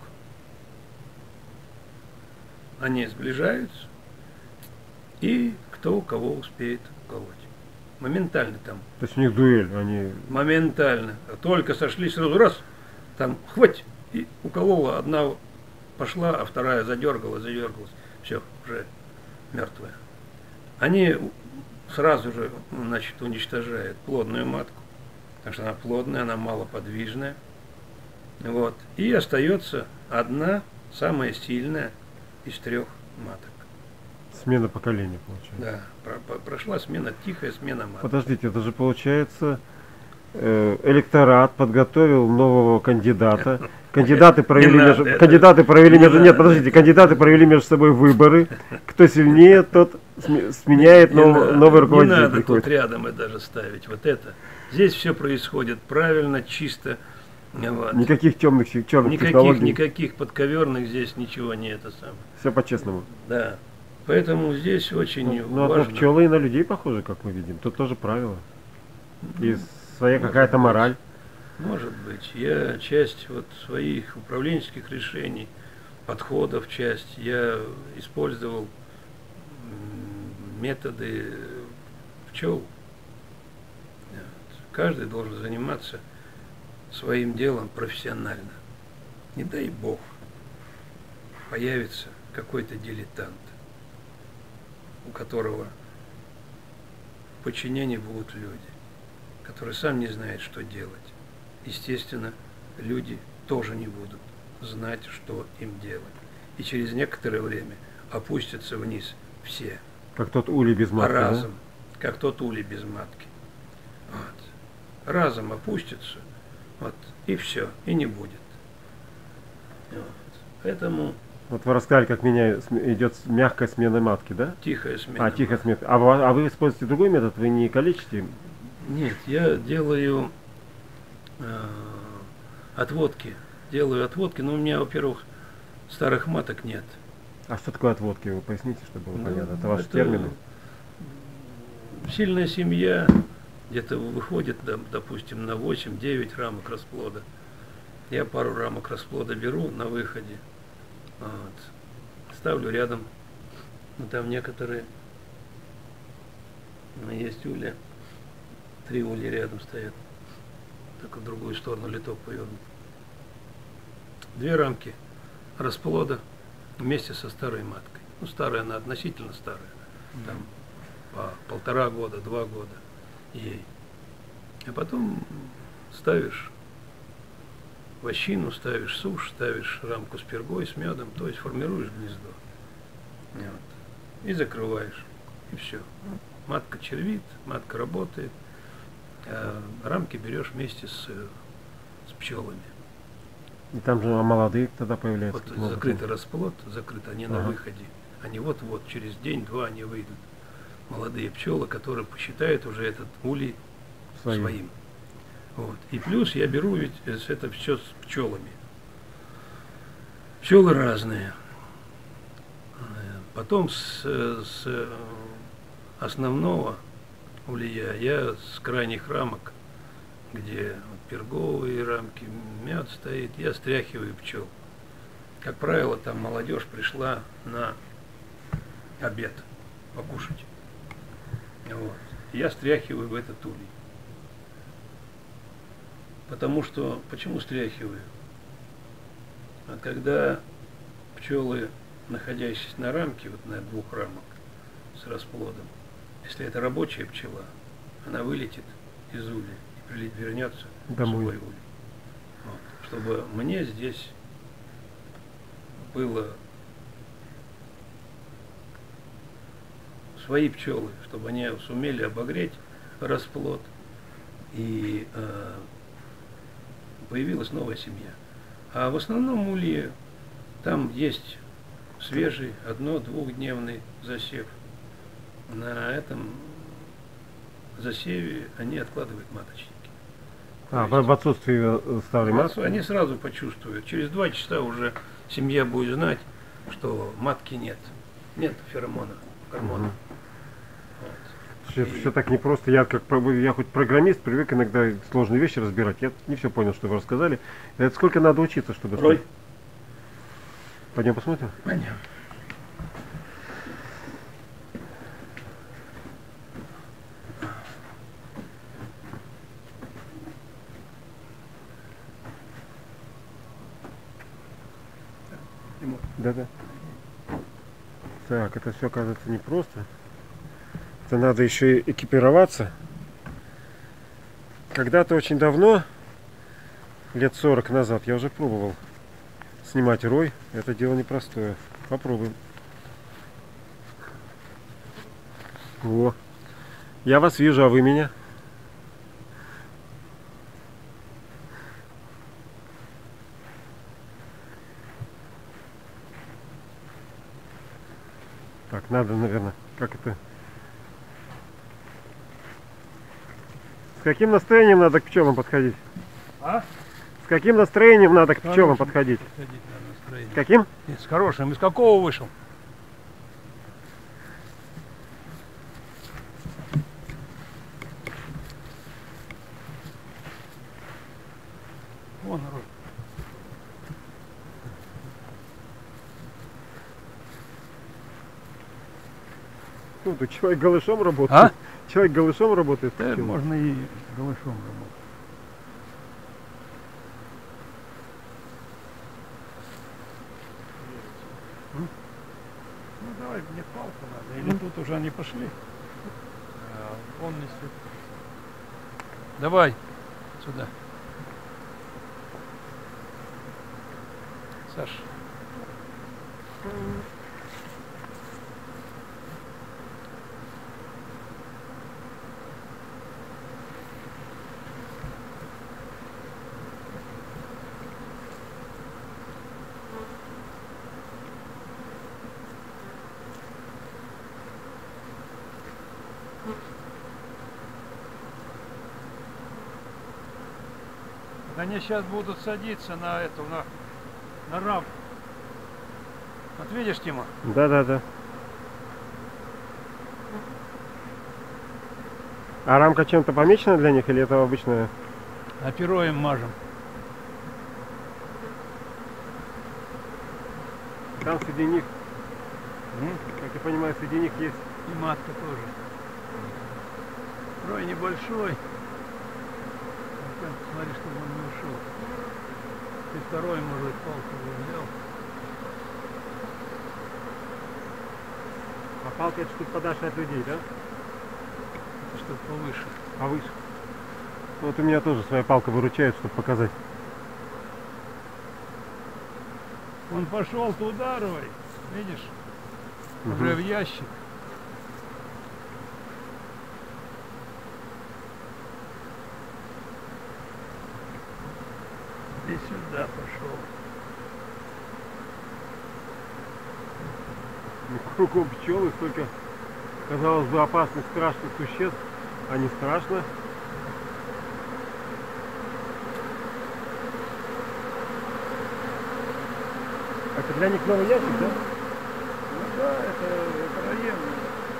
они сближаются, и кто у кого успеет уколоть. Моментально там.
То есть у них дуэль, они...
Моментально. Только сошлись сразу раз, там хвать, и уколола, одна пошла, а вторая задергалась, задергалась. Все, уже мертвая. Они сразу же, значит, уничтожает плодную матку, потому что она плодная, она малоподвижная. Вот. И остается одна, самая сильная из трех маток.
Смена поколения получается.
Да, про про прошла смена, тихая смена маток.
Подождите, это же получается, э, электорат подготовил нового кандидата. Кандидаты провели
Не
между,
надо,
кандидаты провели
не
между,
надо.
нет, подождите, кандидаты провели между собой выборы. Кто сильнее, тот сме- сменяет
Не
нов-
надо,
новый руководитель.
Не надо
приходит.
тут рядом и даже ставить вот это. Здесь все происходит правильно, чисто. Вот.
Никаких темных, фи- черных
Никаких,
технологий.
никаких подковерных здесь ничего не это самое.
Все по-честному.
Да. Поэтому здесь очень
Ну, ну, одно
важно.
пчелы и на людей похожи, как мы видим. Тут тоже правило. И своя какая-то мораль.
Может быть. Я часть вот своих управленческих решений, подходов часть, я использовал м, методы пчел. Вот. Каждый должен заниматься своим делом профессионально. Не дай бог появится какой-то дилетант, у которого в подчинении будут люди, который сам не знает, что делать. Естественно, люди тоже не будут знать, что им делать. И через некоторое время опустятся вниз все.
Как тот улей без матки, да?
Разом, как тот улей без матки. Вот. Разом опустятся, вот, и все, и не будет. Вот. Поэтому
Вот вы рассказали, как меня см- идет с- мягкая смена матки, да?
тихая смена.
А, тихая смена. А, вы- а вы используете другой метод? Вы не калечите?
Нет, я делаю э, отводки. Делаю отводки, но у меня, во-первых, старых маток нет.
А что такое отводки? Вы поясните, чтобы было
Ну,
понятно. Это ваши
это
термины.
Сильная семья где-то выходит, да, допустим, на восемь-девять рамок расплода. Я пару рамок расплода беру на выходе. Вот. Ставлю рядом. Ну, там некоторые. Ну, есть улья. Три улья рядом стоят. Только в другую сторону литок повернут. Две рамки расплода вместе со старой маткой. Ну, старая она относительно старая. Там по полтора года, два года ей. А потом ставишь вощину, ставишь сушь, ставишь рамку с пергой, с медом, то есть формируешь гнездо. Вот. И закрываешь. И все. Матка червит, матка работает. А рамки берешь вместе с, с пчелами.
И там же молодые тогда появляются.
Вот
каким образом?
закрытый расплод, закрыт, они на
Ага.
выходе. Они вот-вот, через день-два они выйдут. Молодые пчелы, которые посчитают уже этот улей
Своим.
своим. Вот. И плюс я беру ведь э, с- это все с пчелами. Пчелы разные. Э, Потом с, э, с э, основного улья я с крайних рамок, где вот перговые рамки, мед стоит, я стряхиваю пчел. Как правило, там молодежь пришла на обед покушать. Вот. Я стряхиваю в этот улей. Потому что, почему стряхиваю? А когда пчелы, находящиеся на рамке, вот на двух рамок с расплодом, если это рабочая пчела, она вылетит из улья и прилет- вернется
Домой.
в свой улей. Вот. Чтобы мне здесь было свои пчелы, чтобы они сумели обогреть расплод и э, появилась новая семья. А в основном улье там есть свежий одно-двухдневный засев. На этом засеве они откладывают маточники.
А,
То есть
в отсутствии э, старой матки?
они сразу почувствуют. Через два часа уже семья будет знать, что матки нет. Нет феромона, гормона.
Мгм.
Вот.
Все,
И-
все так непросто. Я как про- я хоть программист, привык иногда сложные вещи разбирать. Я не все понял, что вы рассказали. Это сколько надо учиться, чтобы...
Рой.
стать? Пойдем посмотрим?
Понятно.
Да-да. Так, это все оказывается непросто. Это надо еще и экипироваться. Когда-то очень давно, лет сорок назад, я уже пробовал снимать рой. Это дело непростое. Попробуем. О, я вас вижу, а вы меня? Так, надо, наверное, как это... С каким настроением надо к пчелам подходить?
А?
С каким настроением надо к
С
пчелам
хорошим
подходить?
подходить надо настроение.
С каким?
И с хорошим. Из какого вышел? Вон народ.
Ну, тут человек голышом работает.
А?
Человек голышом работает.
Да,
Почему?
можно и голышом работать. М? Ну давай, мне палку надо. Или тут уже они пошли? А, он несет. Давай сюда. Саш. Они сейчас будут садиться на эту, на, на рамку. Вот видишь, Тима?
Да, да, да. А рамка чем-то помечена для них или это обычная?
А перо им мажем.
Там среди них,
М?
как я понимаю, среди них есть.
И матка тоже. Рой небольшой. Смотри, чтобы он не ушел. Ты второй, может быть, палку взял.
А палка это чуть подальше от людей, да?
Чтобы повыше.
Повыше. Вот у меня тоже своя палка выручает, чтобы показать.
Он пошел туда, Рой. Видишь?
Угу.
Уже в ящик. И сюда пошел.
Кругом пчелы, столько, казалось бы, опасных, страшных существ, а не страшно. Это для них новый ящик, да?
Ну да, это, это районный.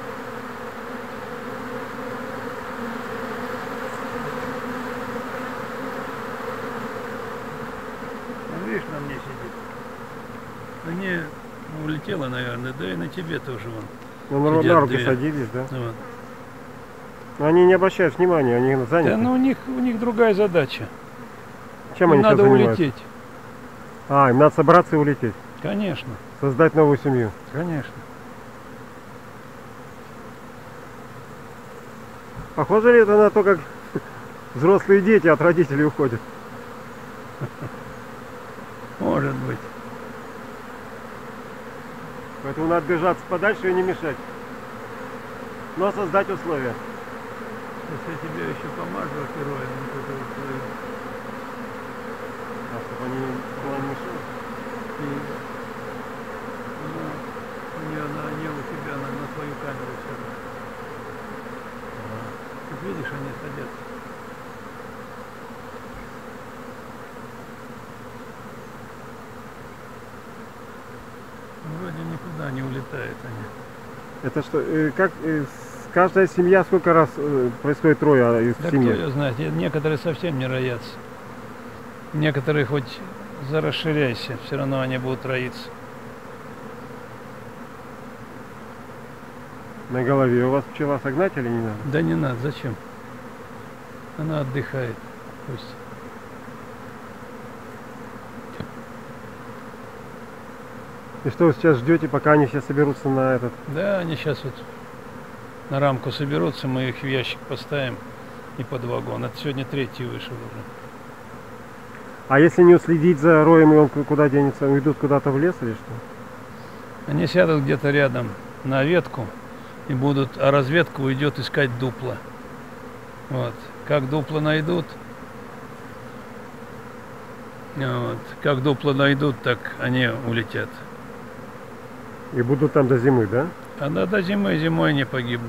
Ну, видишь, на мне сидит. На мне ну, улетела, наверное, да и на тебе тоже вон.
Ну, на,
Сидят
на руки
две.
садились, да?
Вот.
Но они не обращают внимания, они заняты.
Да, ну у них, у них другая задача.
Чем
Им
они сейчас
надо
занимаются?
улететь.
А, им надо собраться и улететь.
Конечно,
Создать новую семью.
конечно.
Похоже ли это на то, как взрослые дети от родителей уходят?
Может быть.
Поэтому надо держаться подальше и не мешать. Но создать условия.
Сейчас я тебе еще помажу героем. Вот это вот твою.
А, чтобы они было не мешало.
И она, у нее, на, не у тебя, на, на твою камеру сяду. Тут видишь, они садятся. Вроде никуда не улетают они.
Это что, э, как э, с- каждая семья сколько раз э, происходит рой а, из
Да
семьи?
кто ее знает, и некоторые совсем не роятся. Некоторые хоть зарасширяйся, все равно они будут роиться.
На голове у вас пчела согнать или не надо?
Да не надо, зачем? Она отдыхает. Пусть.
И что вы сейчас ждете, пока они все соберутся на этот?
Да, они сейчас вот на рамку соберутся, мы их в ящик поставим и под вагон. Это сегодня третий вышел уже.
А если не уследить за роем, и он куда денется? Уйдут куда-то в лес или что?
Они сядут где-то рядом на ветку и будут, а разведка уйдет искать дупла. Вот. Как дупла найдут, вот. Как дупла найдут, так они улетят.
И будут там до зимы, да?
А до, до зимы, зимой не погибнут.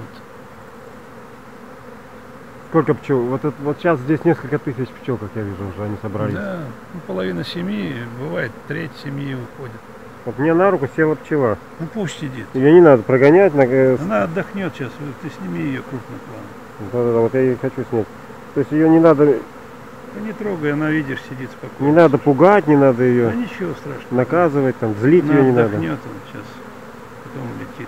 Сколько пчел? Вот, это, вот сейчас здесь несколько тысяч пчел, как я вижу, уже они собрались.
Да, ну, половина семьи, бывает треть семьи уходит.
Вот мне на руку села пчела.
Ну пусть сидит.
Ее не надо прогонять. На...
Она отдохнет сейчас, ты сними ее крупный план.
Да-да-да, вот я ее хочу снять. То есть ее не надо...
Да не трогай, она, видишь, сидит спокойно.
Не надо пугать, не надо ее
да ничего страшного.
наказывать, там, злить
она
ее не надо.
отдохнет он сейчас, потом улетит.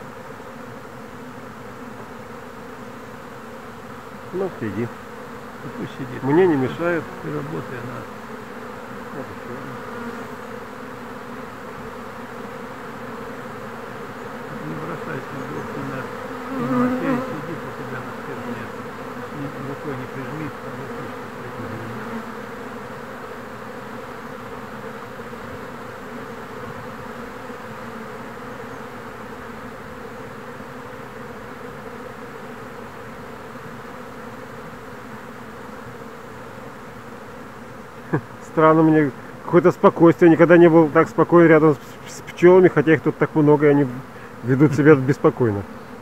Ну, сиди.
Да пусть сидит.
Мне не мешает.
Ты работай, она. Не бросайся на голову, на Тимофея, сидит у тебя на стержне. Рукой не прижми, а рукой прижми.
Странно, мне какое-то спокойствие. Никогда не был так спокоен рядом с, с пчелами, хотя их тут так много, и они ведут себя беспокойно.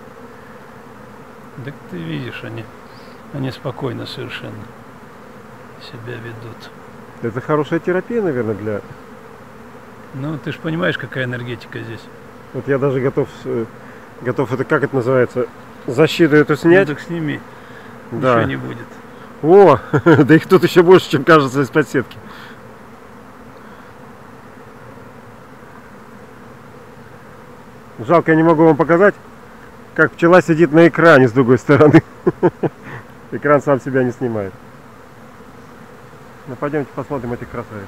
Так ты видишь, они, они спокойно совершенно себя ведут.
Это хорошая терапия, наверное, для...
Ну, ты же понимаешь, какая энергетика здесь.
Вот я даже готов, э, готов это, как это называется, защиту эту снять.
Ну, так сними,
да.
ничего не будет.
О, да их тут еще больше, чем кажется из-под сетки. Жалко, я не могу вам показать, как пчела сидит на экране с другой стороны. Экран сам себя не снимает. Ну, пойдемте посмотрим этих красавиц.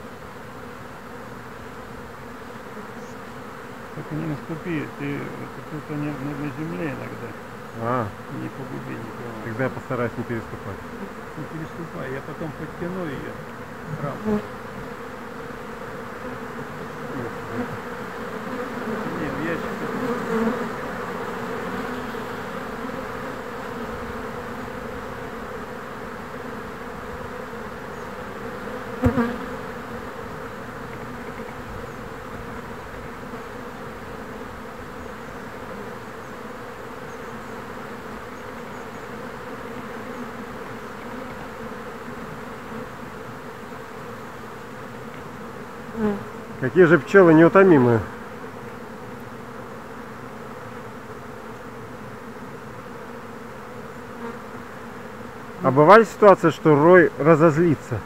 Только не наступи, ты тут они на, на земле иногда.
А,
не погуби никого.
тогда я постараюсь не переступать.
Не переступай, я потом подтяну ее. Рамку. Не, в ящике.
Какие же пчелы неутомимые. А бывали ситуации, что рой разозлится?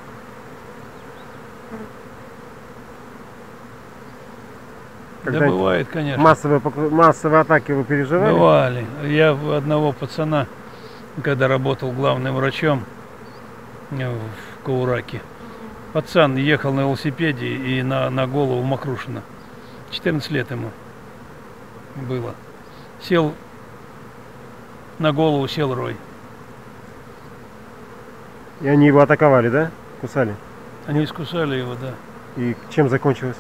Да бывает, конечно.
Массовые, массовые атаки вы переживали?
Бывали. Я одного пацана, когда работал главным врачом в Каураке, пацан ехал на велосипеде и на, на голову Макрушина. четырнадцать лет ему было. Сел на голову, сел рой.
И они его атаковали, да? Кусали?
Они искусали его, да.
И чем закончилось?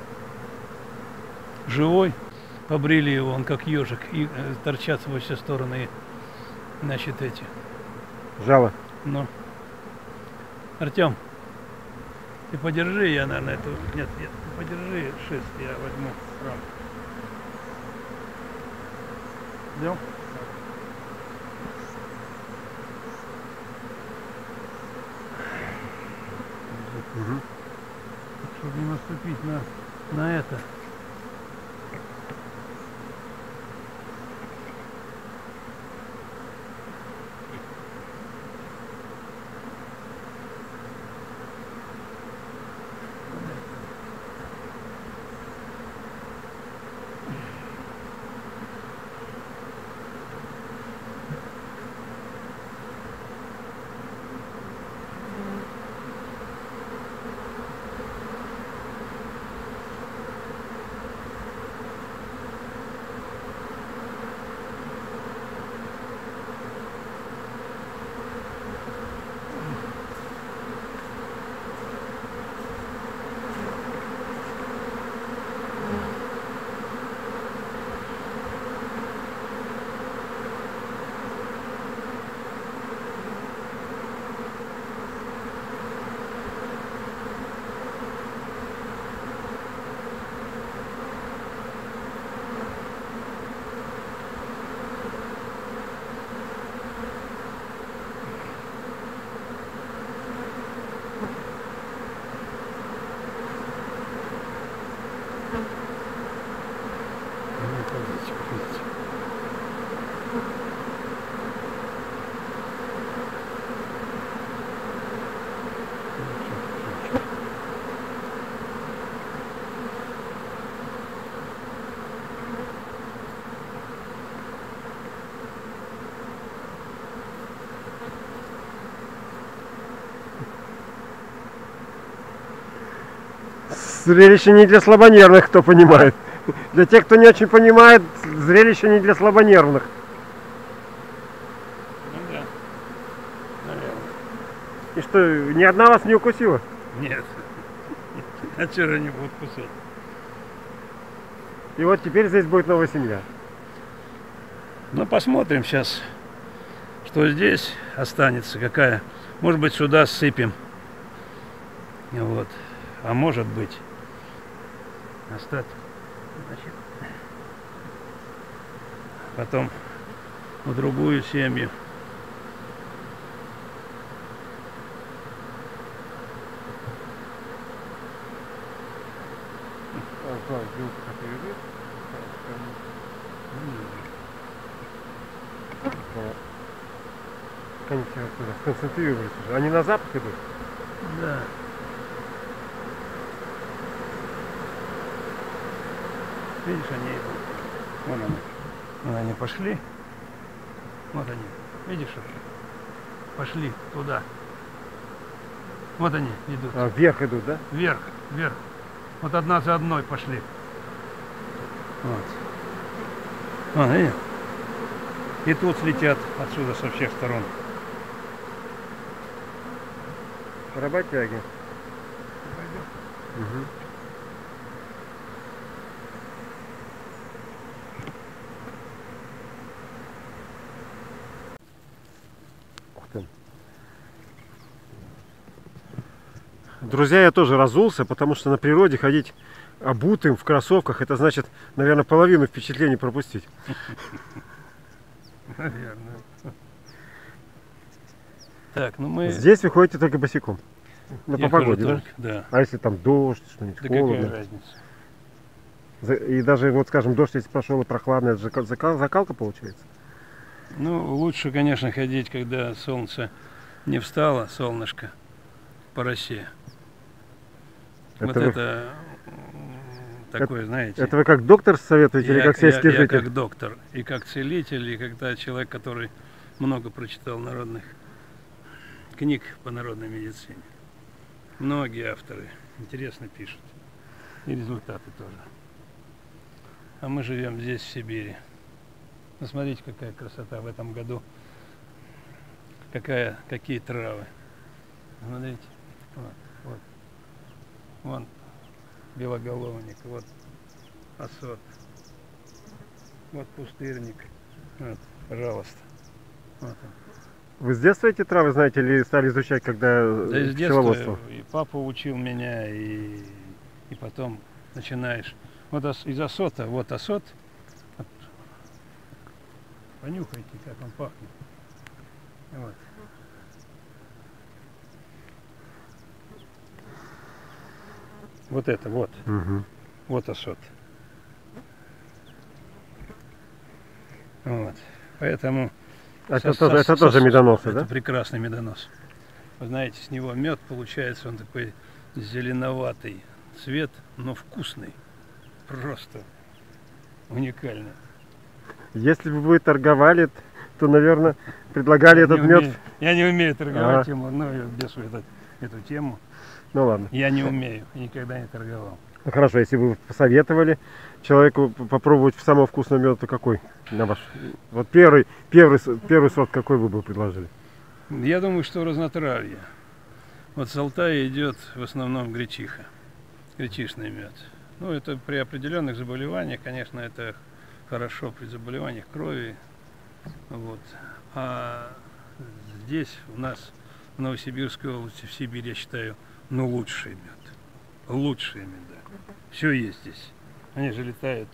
Живой. Побрили его, он как ежик. И э, торчат во все стороны, значит, эти.
Жало.
Ну. Артем, ты подержи, я, наверное, эту... Нет, нет, ты подержи шест, я возьму рамку. Идем?
Угу.
Чтобы не наступить на, на это.
Зрелище не для слабонервных, кто понимает. Для тех, кто не очень понимает, зрелище не для слабонервных.
Ну да, наверное.
И что, ни одна вас не укусила?
Нет. А чего же они будут кусать?
И вот теперь здесь будет новая семья.
Ну, посмотрим сейчас, что здесь останется, какая. Может быть, сюда сыпем. Вот. А может быть, остаток. Значит, потом в другую семью.
Они сконцентрировались уже. Они на запад идут?
Да. Видишь, они идут. Вон они. Вон они пошли. Вот они. Видишь их? Пошли туда. Вот они идут.
А, вверх идут, да?
Вверх, вверх. Вот одна за одной пошли. Вот. Вон, видишь? И тут слетят отсюда со всех сторон.
Работяги. Угу. Ух ты. Друзья, я тоже разулся, потому что на природе ходить обутым в кроссовках, это значит, наверное, половину впечатлений пропустить.
Наверное. Так, ну мы...
Здесь вы ходите только босиком. Ну, по
Я
погоде,
хожу
да?
только, да?
А если там дождь, что-нибудь,
Да
холодно?
какая разница?
За- И даже, вот скажем, дождь, если прошел и прохладно, это же ка- закал- закалка получается?
Ну, лучше, конечно, ходить, когда солнце не встало, солнышко по росе. Вот
Это вы-
это м, такое, знаете,
Это вы как доктор советуете или
я,
как сельский
я- я
житель?
как доктор, и как целитель, и как человек, который много прочитал народных книг по народной медицине. Многие авторы интересно пишут. И результаты тоже. А мы живем здесь, в Сибири. Посмотрите, какая красота в этом году. Какая, какие травы. Смотрите. Вот, вот. Вон белоголовник, вот осот. Вот пустырник. Вот, пожалуйста. Вот он.
Вы с детства эти травы знаете или стали изучать, когда
Да и с
пчеловодство?
детства и папа учил меня, и, и потом начинаешь. Вот ос- из осота, вот осот. Вот. Понюхайте, как он пахнет. Вот. Вот это вот,
Мгм.
вот осот. Вот. Поэтому
Это,
со-
тоже,
со-
это тоже
со-
медоносы,
это
да?
прекрасный медонос. Вы знаете, с него мед получается, он такой зеленоватый цвет, но вкусный. Просто уникальный.
Если бы вы торговали, то, наверное, предлагали
Я
этот
не
мед.
умею- Я не умею торговать,
Ага.
Тимур, ну я бесу этот- эту тему.
Ну ладно.
Я не умею, и никогда не торговал.
Ну хорошо, если бы вы посоветовали человеку п- попробовать самого вкусного меда, то какой? На ваш... Вот первый, первый, с- первый сорт какой вы бы предложили?
Я думаю, что разнотравье. Вот с Алтая идет в основном гречиха, гречишный мед. Ну, это при определенных заболеваниях, конечно, это хорошо при заболеваниях крови. Вот. А здесь у нас, в Новосибирской области, в Сибири, я считаю, ну, лучший мед. Лучшие меда. Все есть здесь. Они же летают.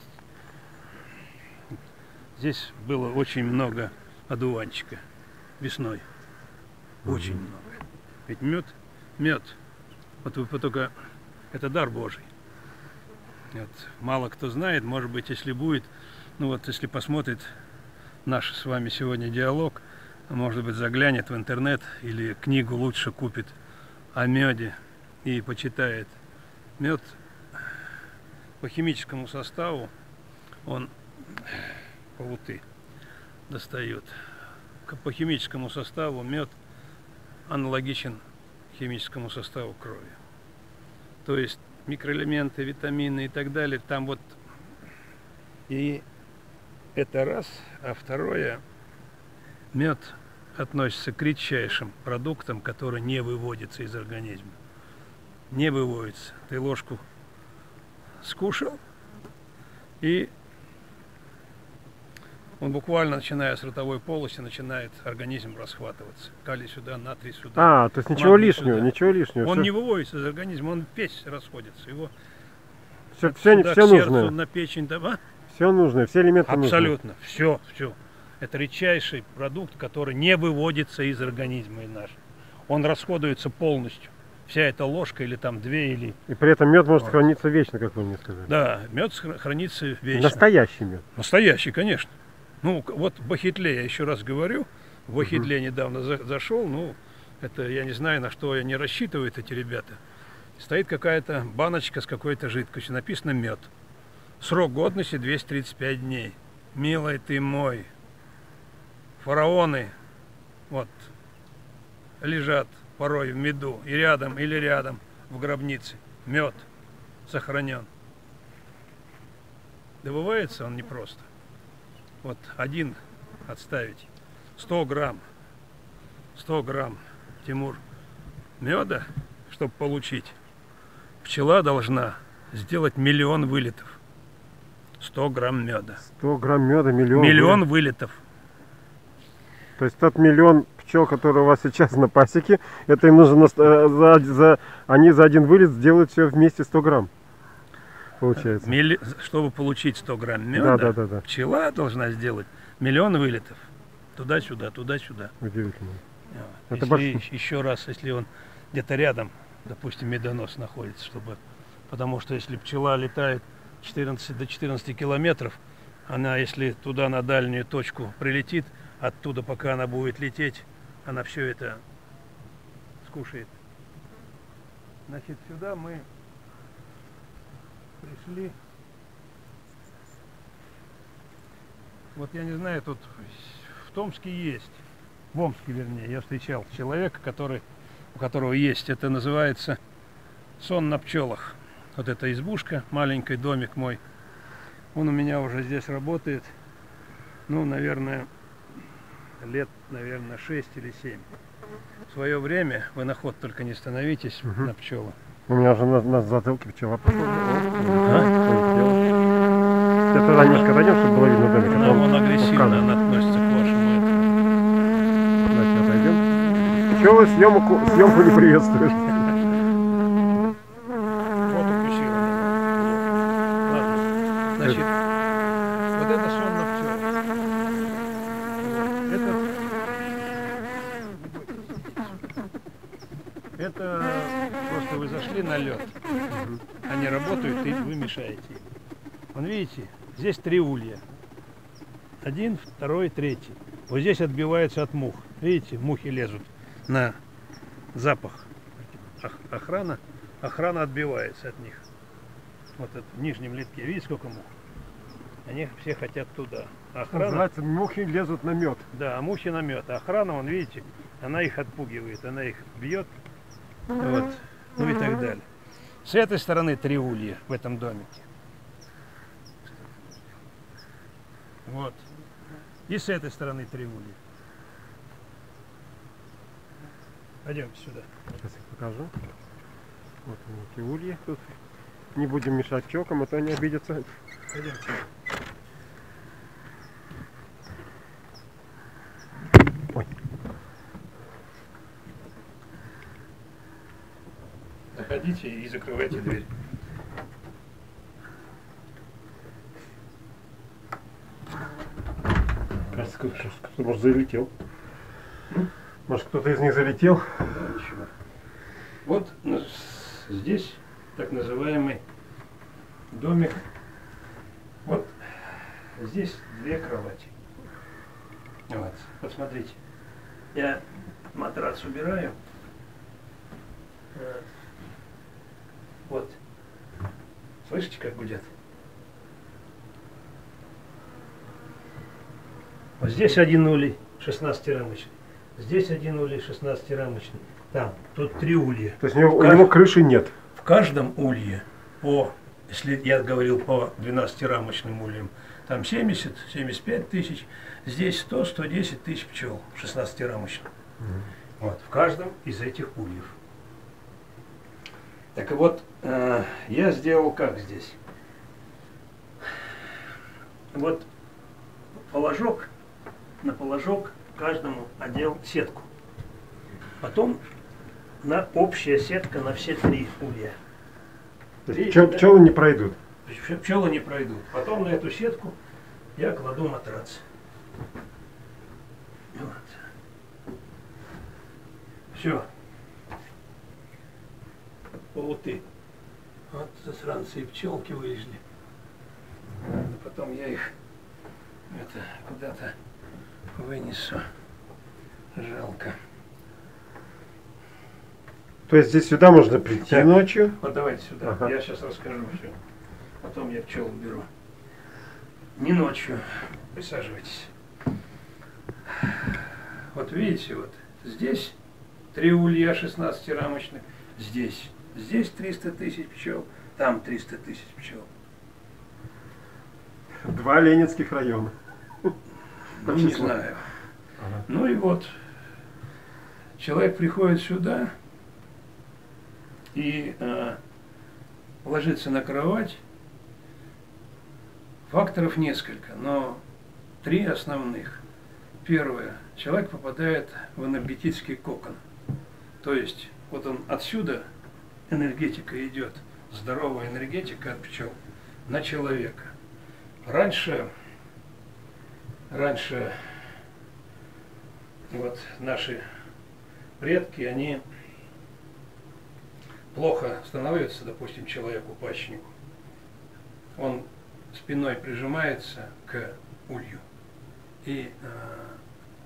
Здесь было очень много одуванчика весной. Очень много. Ведь мед, мед, вот вы только, это дар Божий. Вот. Мало кто знает, может быть, если будет, ну вот если посмотрит наш с вами сегодня диалог, может быть, заглянет в интернет или книгу лучше купит о меде и почитает. Мед по химическому составу, он полуты достает. К- По химическому составу мед аналогичен химическому составу крови. То есть микроэлементы, витамины и так далее. Там вот и это раз, а второе, мед относится к редчайшим продуктам, которые не выводятся из организма. Не выводится. Ты ложку скушал, и он буквально, начиная с ротовой полости, начинает организм расхватываться. Калий сюда, натрий сюда.
А, то есть ничего лишнего,
сюда.
ничего лишнего.
Он
все...
не выводится из организма, он весь расходится. Его
все, все,
сюда,
все
к сердцу,
нужное.
на печень, да, а?
Все нужное, все элементы
Абсолютно,
нужны.
все, все. Это редчайший продукт, который не выводится из организма нашего. Он расходуется полностью. Вся эта ложка или там две или...
И при этом мед может
вот.
храниться вечно, как вы мне сказали.
Да, мед хранится вечно.
Настоящий мед.
Настоящий, конечно. Ну, вот в Бахетле, я еще раз говорю, в Бахетле угу. недавно за зашел, ну, это я не знаю, на что они рассчитывают, эти ребята. Стоит какая-то баночка с какой-то жидкостью, написано мед. Срок годности двести тридцать пять дней. Милый ты мой. Фараоны вот лежат порой в меду и рядом или рядом в гробнице. Мед сохранен. Добывается он непросто. Вот один отставить. сто грамм. сто грамм, Тимур, меда, чтобы получить, пчела должна сделать миллион вылетов. сто грамм меда.
сто грамм меда, миллион.
Миллион вылетов.
То есть тот миллион пчел, которые у вас сейчас на пасеке, это им нужно за, за, они за один вылет сделают все вместе сто грамм. Получается.
Милли... Чтобы получить сто грамм меда,
да, да, да, да.
пчела должна сделать миллион вылетов. Туда-сюда, туда-сюда.
Удивительно.
Вот.
Это
если,
больш...
Еще раз, если он где-то рядом, допустим, медонос находится, чтобы... Потому что если пчела летает четырнадцать до четырнадцати километров, она, если туда на дальнюю точку прилетит, оттуда, пока она будет лететь, она все это скушает. Значит, сюда мы пришли. Вот я не знаю, тут в Томске есть, в Омске, вернее, я встречал человека, который, у которого есть, это называется сон на пчелах. Вот эта избушка, маленький домик мой, он у меня уже здесь работает, ну, наверное, лет, наверное, шесть или семь. В свое время, вы на ход только не становитесь угу. на пчелы.
У меня уже на, на затылке пчела пошла. А? Я тогда немножко отойдем, чтобы было видно домик.
Она, он агрессивно она относится к вашему.
Давайте отойдем. Пчелы съемку, съемку не приветствуют.
Вот укусила. Ладно. Значит, вот это сон на пчелах. Это, это просто вы зашли на лед. Угу. Они работают, и вы мешаете им. Вон видите, здесь три улья. Один, второй, третий. Вот здесь отбивается от мух. Видите, мухи лезут на запах. Охрана, охрана отбивается от них. Вот это, в нижнем литке. Видите, сколько мух? Они все хотят туда. Охрана...
Называется, мухи лезут на мед.
Да, мухи на мед. А охрана, вон, видите, она их отпугивает, она их бьет. Вот. Ну и так далее. С этой стороны три улья в этом домике. Вот. И с этой стороны три улья. Пойдемте сюда.
Сейчас я покажу. Вот они, эти ульи тут. Не будем мешать пчелкам, а то они обидятся.
Пойдемте.
Ой.
Заходите и закрывайте дверь.
Кто, может, залетел? Может, кто-то из них залетел?
Вот здесь так называемый домик. Вот здесь две кровати. Вот, посмотрите. Я матрас убираю. Вот. Слышите, как гудят? Вот здесь один улей шестнадцатирамочный. Здесь один улей шестнадцатирамочный. Там, тут три улья.
То есть у него, у него крыши нет?
В каждом улье по, если я говорил по двенадцатирамочным ульям, там семьдесят — семьдесят пять тысяч, здесь сто — сто десять тысяч пчел шестнадцатирамочных. Mm-hmm. Вот, в каждом из этих ульев. Так и вот, э, я сделал как здесь. Вот положок, на положок каждому одел сетку. Потом на общая сетка на все три улья. Три,
Пчел,
да?
Пчелы не пройдут.
Пчелы не пройдут. Потом на эту сетку я кладу матрац. Вот. Все. Полуты. Вот засранцы и пчелки вылезли. Потом я их это куда-то вынесу. Жалко.
То есть здесь сюда можно прийти
так,
ночью?
Вот давайте сюда. Ага. Я сейчас расскажу все. Потом я пчел уберу. Не ночью. Присаживайтесь. Вот видите, вот здесь три улья шестнадцатирамочных. Здесь. Здесь триста тысяч пчел. Там триста тысяч пчел.
Два ленинских района.
Ну, не знаю. Ага. Ну и вот. Человек приходит сюда и э, ложится на кровать. Факторов несколько, но три основных. Первое. Человек попадает в энергетический кокон. То есть, вот он отсюда, энергетика идет, здоровая энергетика от пчел на человека. Раньше, раньше вот наши предки, они плохо становятся, допустим, человеку-пасечнику. Он спиной прижимается к улью и э,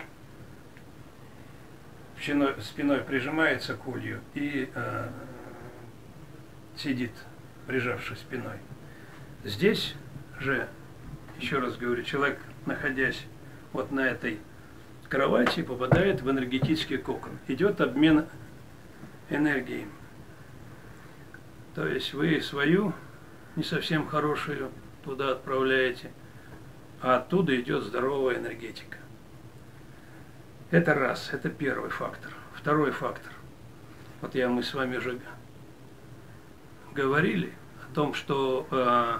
спиной, спиной прижимается к улью и э, сидит, прижавшись спиной. Здесь же, еще раз говорю, человек, находясь вот на этой кровати, попадает в энергетический кокон. Идет обмен энергией. То есть вы свою не совсем хорошую туда отправляете, а оттуда идет здоровая энергетика. Это раз, это первый фактор. Второй фактор. Вот я мы с вами уже говорили о том, что э,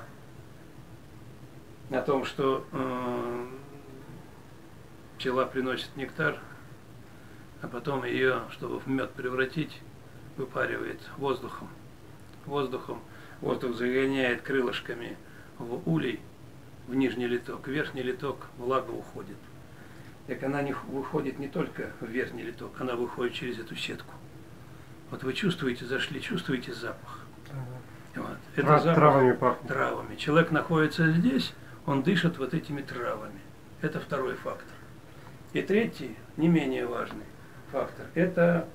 о том, что э, пчела приносит нектар, а потом ее, чтобы в мед превратить, выпаривает воздухом. Воздухом. Воздух загоняет крылышками в улей, в нижний литок. В верхний литок влага уходит. Так она не выходит не только в верхний литок, она выходит через эту сетку. Вот вы чувствуете, зашли, чувствуете запах. Вот. Это
Трав,
запах
травами пахнет.
Травами. Человек находится здесь, он дышит вот этими травами. Это второй фактор. И третий, не менее важный фактор, это,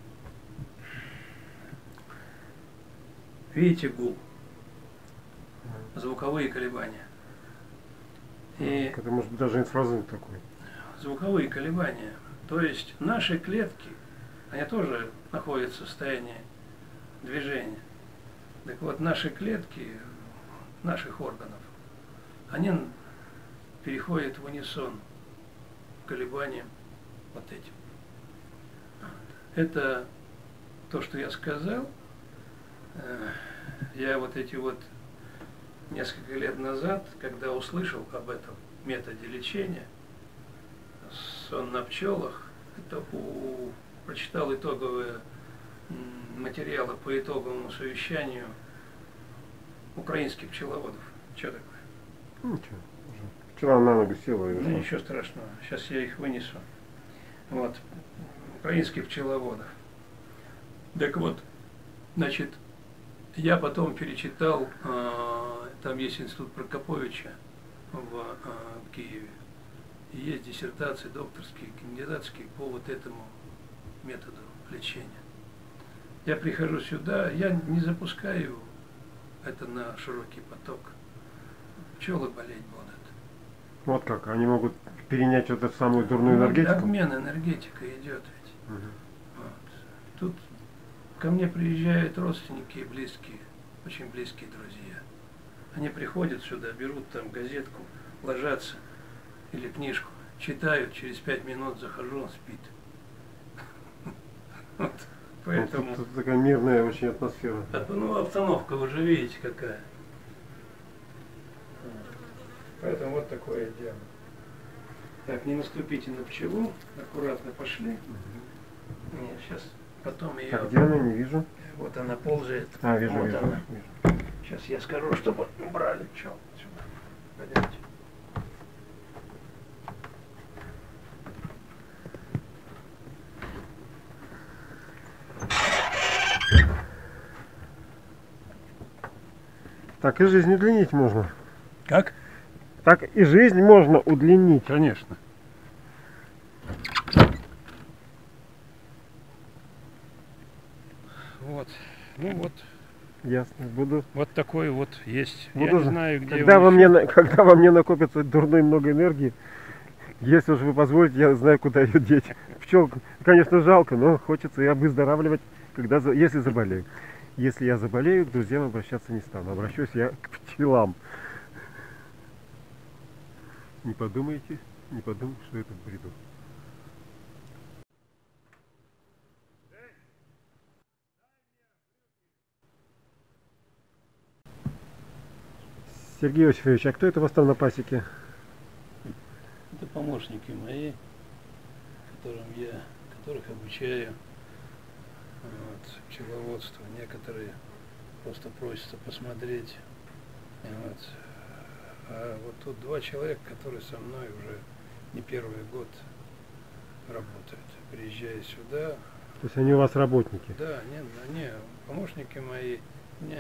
видите, гул, звуковые колебания. И
это может быть даже инфразвук такой.
Звуковые колебания. То есть наши клетки, они тоже находятся в состоянии движения. Так вот, наши клетки, наших органов, они переходят в унисон колебаниям вот этим. Это то, что я сказал. Я вот эти вот несколько лет назад, когда услышал об этом методе лечения, сон на пчелах, это у, прочитал итоговые материалы по итоговому совещанию украинских пчеловодов. Что такое?
Ничего. Пчела на ногу села и ушла.
Ну, ничего страшного. Сейчас я их вынесу. Вот. Украинских пчеловодов. Так вот, значит, я потом перечитал, э, там есть институт Прокоповича в э, Киеве. И есть диссертации докторские, кандидатские по вот этому методу лечения. Я прихожу сюда, я не запускаю это на широкий поток. Пчелы болеть будут.
Вот как, они могут перенять вот эту самую дурную энергетику?
Обмен энергетикой идет ведь.
Угу.
Вот. Тут ко мне приезжают родственники и близкие, очень близкие друзья. Они приходят сюда, берут там газетку, ложатся или книжку, читают, через пять минут захожу, он спит. Вот, поэтому...
Тут, тут такая мирная очень атмосфера.
Ну, обстановка, вы же видите какая. Поэтому вот такое дело. Так, не наступите на пчелу, аккуратно пошли. Нет, сейчас потом ее...
Так, где она, не вижу.
Вот она ползает.
А, вижу,
вот
вижу,
она.
вижу.
Сейчас я скажу, чтобы убрали пчел сюда. Пойдемте.
Так и жизнь удлинить можно.
Как?
Так и жизнь можно удлинить.
Конечно. Вот. Ну вот.
Ясно. Буду.
Вот такой вот есть.
Буду,
Я не знаю, где
когда
его
во
еще.
мне, когда во мне накопится дурной много энергии, если уж вы позволите, я знаю, куда ее деть. Пчел, конечно, жалко, но хочется и выздоравливать, когда, за- если заболею. Если я заболею, к друзьям обращаться не стану. Обращусь я к пчелам. Не подумайте, не подумайте, что это в бреду. Сергей Иосифович, а кто это у вас там на пасеке?
Это помощники мои, которым я, которых обучаю вот, пчеловодству. Некоторые просто просятся посмотреть. Вот. А вот тут два человека, которые со мной уже не первый год работают. Приезжая сюда.
То есть они у вас работники?
Да, не, не, помощники мои. Не,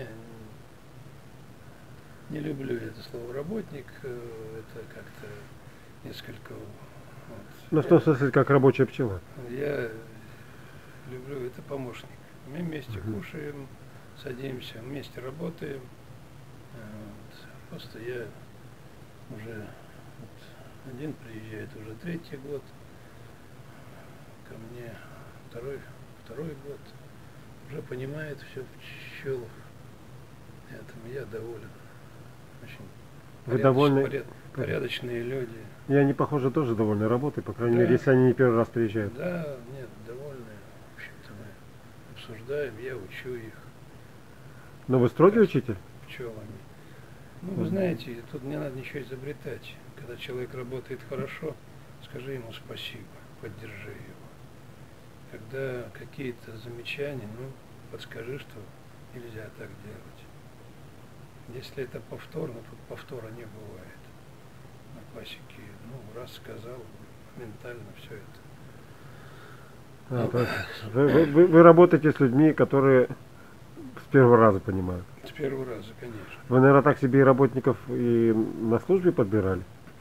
не люблю это слово работник. Это как-то несколько. Вот.
Ну, в том смысле, как рабочая пчела.
Я люблю это помощник. Мы вместе
Мгм.
кушаем, садимся, вместе работаем. Вот. Просто я уже вот, один приезжает уже третий год, ко мне второй, второй год, уже понимает все в пчелах. Поэтому я доволен. Очень
Вы
порядоч-
довольны?
поряд- порядочные люди.
И они, похоже, тоже довольны работой, по крайней
Да.
мере, если они не первый раз приезжают.
Да, нет, довольны. В общем-то, мы обсуждаем, я учу их
Но вы строгий учитель?
пчелами. Ну, вы
Мгм.
знаете, тут не надо ничего изобретать. Когда человек работает хорошо, скажи ему спасибо, поддержи его. Когда какие-то замечания, ну, подскажи, что нельзя так делать. Если это повторно, тут повтора не бывает. На пасеке, ну, раз сказал, ментально все это.
А, то есть вы, вы- вы- вы работаете с людьми, которые с первого раза понимают.
С первого раза, конечно.
Вы, наверное, так себе и работников и на службе подбирали?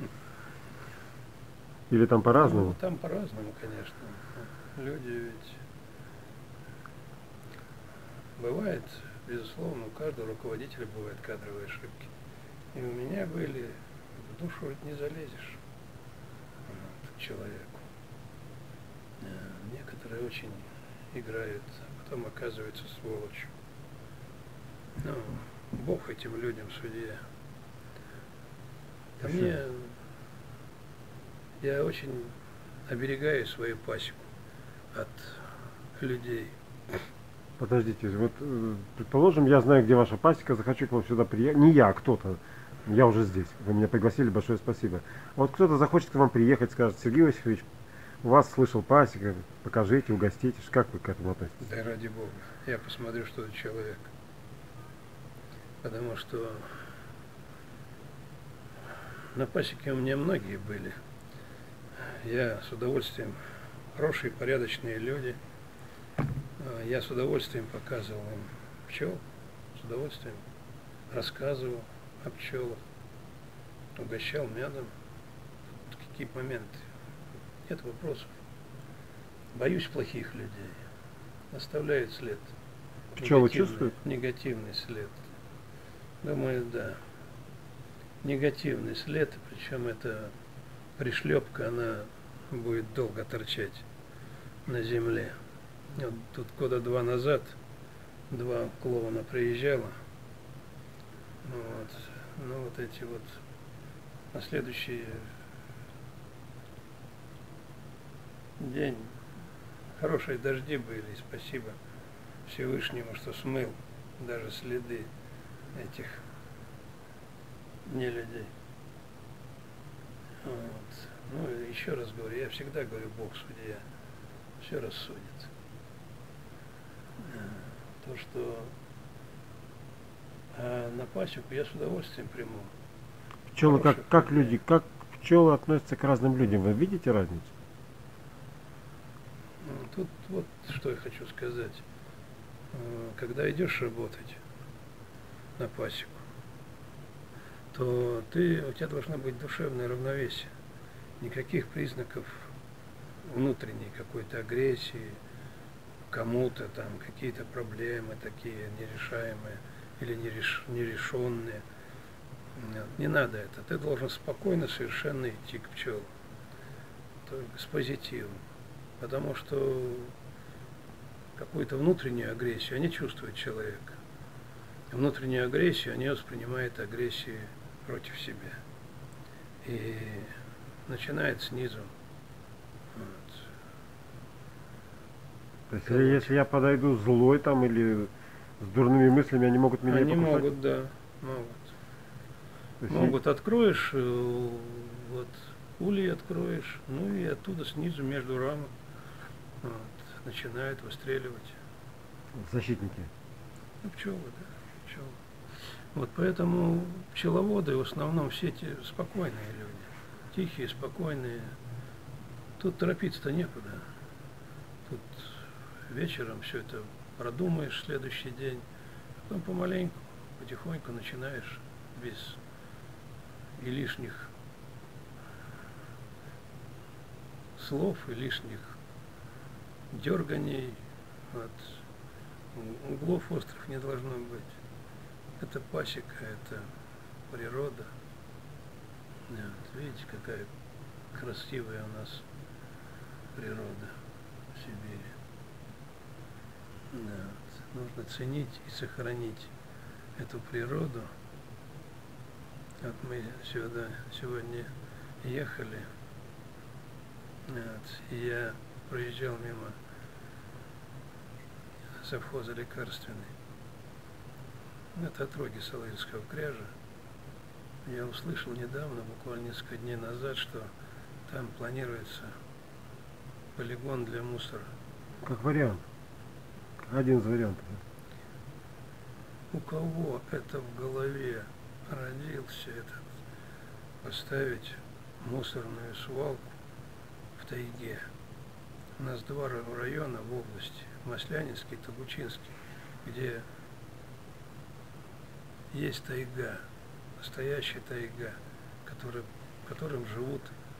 Или там
Ну,
по-разному?
там по-разному, конечно. Люди ведь... Бывает, безусловно, у каждого руководителя бывают кадровые ошибки. И у меня были, в душу ведь не залезешь вот, человеку. Э, Некоторые очень играют, а потом оказываются сволочью. Ну, Бог этим людям судья. А мне, я очень оберегаю свою пасеку от людей.
Подождите, вот э, предположим, я знаю, где ваша пасека, захочу к вам сюда приехать. Не я, а кто-то. Я уже здесь. Вы меня пригласили, большое спасибо. А вот кто-то захочет к вам приехать, скажет: Сергей Иосифович, у вас слышал пасека, покажите, угостите. Как вы к этому относитесь?
Да ради Бога, я посмотрю, что это человек. Потому что на пасеке у меня многие были. Я с удовольствием, хорошие, порядочные люди. Я с удовольствием показывал им пчел, с удовольствием рассказывал о пчелах, угощал мядом. Тут какие моменты? Нет вопросов. Боюсь плохих людей. Оставляют след.
Пчелы
Негативный-
чувствуют?
Негативный след. Думаю, да. Негативный след, причем эта пришлепка, она будет долго торчать на земле. Вот тут года два назад два клоуна приезжало Ну вот, ну вот эти вот на следующий день хорошие дожди были, и спасибо Всевышнему, что смыл даже следы этих нелюдей. Вот. Ну и еще раз говорю, я всегда говорю, Бог судья, все рассудит. То, что а на пасеку я с удовольствием приму.
Пчелы, как, как люди, как пчелы относятся к разным людям, вы видите разницу?
Тут вот что я хочу сказать. Когда идешь работать на пасеку, то ты, у тебя должно быть душевное равновесие. Никаких признаков внутренней какой-то агрессии, кому-то там какие-то проблемы такие нерешаемые или нереш, нерешенные. Не надо это. Ты должен спокойно совершенно идти к пчелам. Только с позитивом. Потому что какую-то внутреннюю агрессию они чувствуют человека. Внутреннюю агрессию они воспринимают агрессией против себя. И начинает снизу. Вот.
То есть, Короче. Если я подойду злой там или с дурными мыслями, они могут меня
Они
покусать?
могут, да, могут. Могут, откроешь, вот, улей откроешь, ну и оттуда снизу между рамок вот, начинают выстреливать.
Защитники.
Ну, пчелы, да, пчелы. Вот поэтому пчеловоды в основном все эти спокойные люди, тихие, спокойные. Тут торопиться-то некуда. Тут вечером все это продумаешь следующий день, потом помаленьку, потихоньку начинаешь без и лишних слов, и лишних дерганий. Вот. Углов острых не должно быть. Это пасека, это природа. Вот, видите, какая красивая у нас природа в Сибири. Вот. Нужно ценить и сохранить эту природу. Вот мы сюда сегодня ехали, вот, и я проезжал мимо совхоза лекарственный. Это отроги Салаирского кряжа. Я услышал недавно, буквально несколько дней назад, что там планируется полигон для мусора.
Как вариант. Как один из вариантов.
У кого это в голове родился этот, поставить мусорную свалку в тайге? У нас два района в области, Маслянинский и Тогучинский, где есть тайга, настоящая тайга, который, в котором живут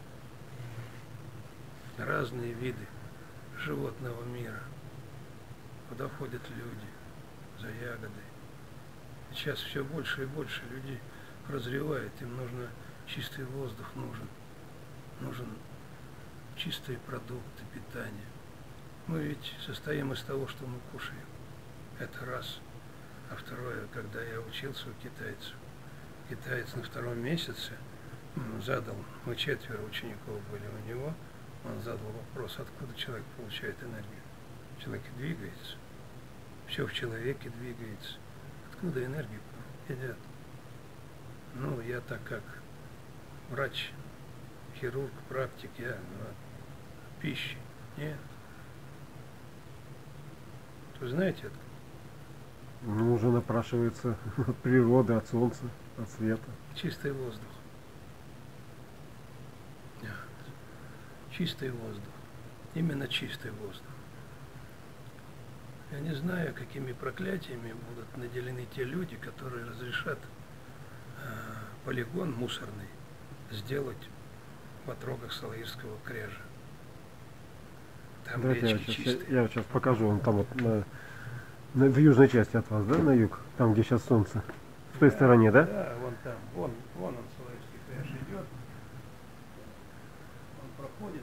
разные виды животного мира, куда ходят люди за ягодой. Сейчас все больше и больше людей прозревает, им нужно чистый воздух, нужен, нужен чистые продукты питания. Мы ведь состоим из того, что мы кушаем. Это раз. А второе, когда я учился у китайцев, китаец на втором месяце задал, мы четверо учеников были у него, он задал вопрос, откуда человек получает энергию. Человек двигается, все в человеке двигается. Откуда энергию едят? Ну, я так как врач, хирург, практик, я ну, пищи. Нет. Вы знаете это?
Ну, уже напрашивается от природы, от солнца, от света.
Чистый воздух. Нет. Чистый воздух. Именно чистый воздух. Я не знаю, какими проклятиями будут наделены те люди, которые разрешат э, полигон мусорный сделать в отрогах Салаирского кряжа. Там
Давайте я
речки
сейчас,
чистые.
я, я сейчас покажу, он там вот на, на, в южной части от вас, да, на юг, там где сейчас солнце. В той
да,
стороне, да?
Да, вон там, вон, вон он, Салаирский кряж идет. Он проходит.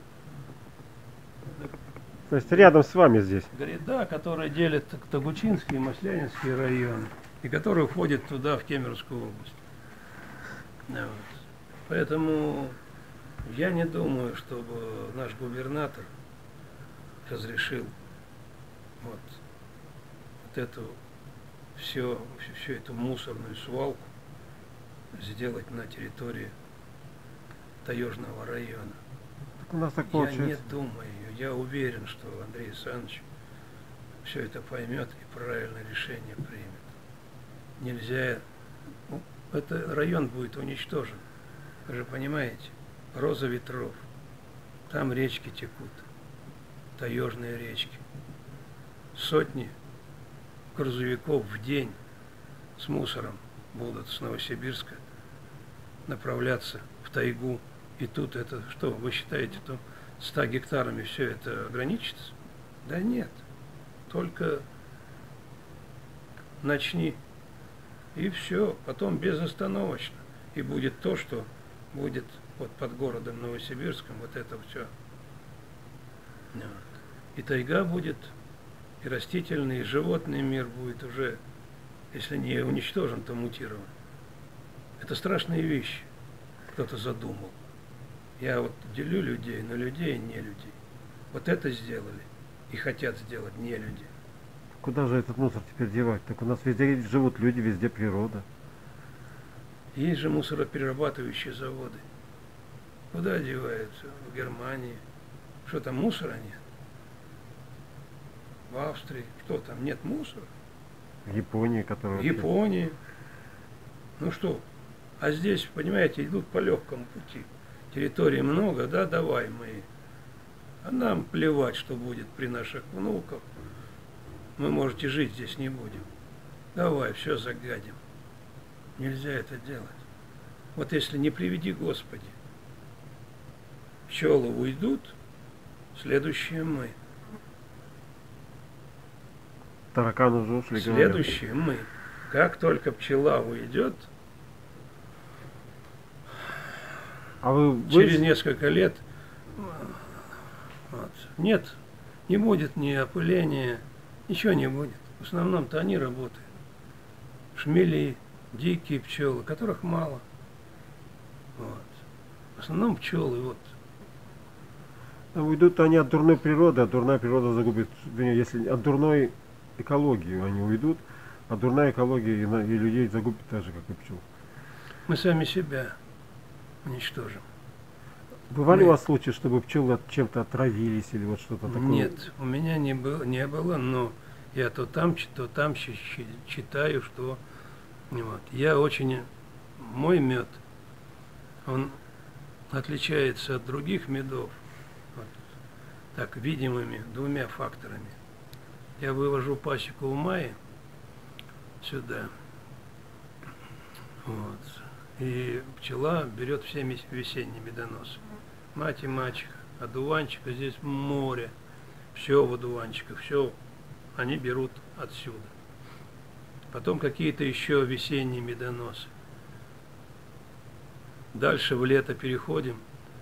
То есть рядом с вами здесь.
Гряда, которая делит Тогучинский и Маслянинский район. и который входит туда, в Кемеровскую область. Да, вот. Поэтому я не думаю, чтобы наш губернатор разрешил вот, вот эту все, всю эту мусорную свалку сделать на территории Таежного района.
Так у нас так
Я
получается.
не думаю, я уверен, что Андрей Александрович все это поймет и правильное решение примет. Нельзя, ну, это район будет уничтожен. Вы же понимаете, роза ветров, там речки текут, таежные речки. Сотни грузовиков в день с мусором будут с Новосибирска направляться в тайгу. И тут это что, вы считаете, то ста гектарами все это ограничится? Да нет, только начни, и все, потом безостановочно. И будет то, что будет вот под городом Новосибирском, вот это все. Вот. И тайга будет, и растительный, и животный мир будет уже, если не уничтожен, то мутирован. Это страшные вещи кто-то задумал. Я вот делю людей на людей и не людей. Вот это сделали и хотят сделать не люди.
Куда же этот мусор теперь девать? Так у нас везде живут люди, везде природа.
Есть же мусороперерабатывающие заводы. Куда деваются? В Германии. Что там, мусора нет? В Австрии. Что там, нет мусора?
В Японии, которая...
В Японии. Ну что? А здесь, понимаете, идут по легкому пути. Территории много, да, давай мы. А нам плевать, что будет при наших внуках. Мы, можете, жить здесь не будем. Давай, все загадим. Нельзя это делать. Вот если не приведи Господи, пчелы уйдут, следующие мы.
Тараканы уже ушли.
Следующие мы. Как только пчела уйдет,
а вы, вы...
через несколько лет вот, нет, не будет ни опыления, ничего не будет. В основном-то они работают. Шмели, дикие пчелы, которых мало. Вот. В основном пчелы, вот.
А уйдут они от дурной природы, а дурная природа загубит, если от дурной экологии они уйдут, а дурная экология и, на, и людей загубит так же, как и пчел.
Мы сами себя уничтожим.
Бывали
Мы...
у вас случаи, чтобы пчелы от чем-то отравились или вот что-то такое?
Нет, у меня не было, не было, но я то там, то там читаю, что вот. Я очень, мой мед, он отличается от других медов, вот, так, видимыми двумя факторами. Я вывожу пасеку в мае сюда, вот, и пчела берет все весенние медоносы. Мать и мачеха, одуванчика здесь море, все в одуванчиках, все они берут отсюда. Потом какие-то еще весенние медоносы. Дальше в лето переходим.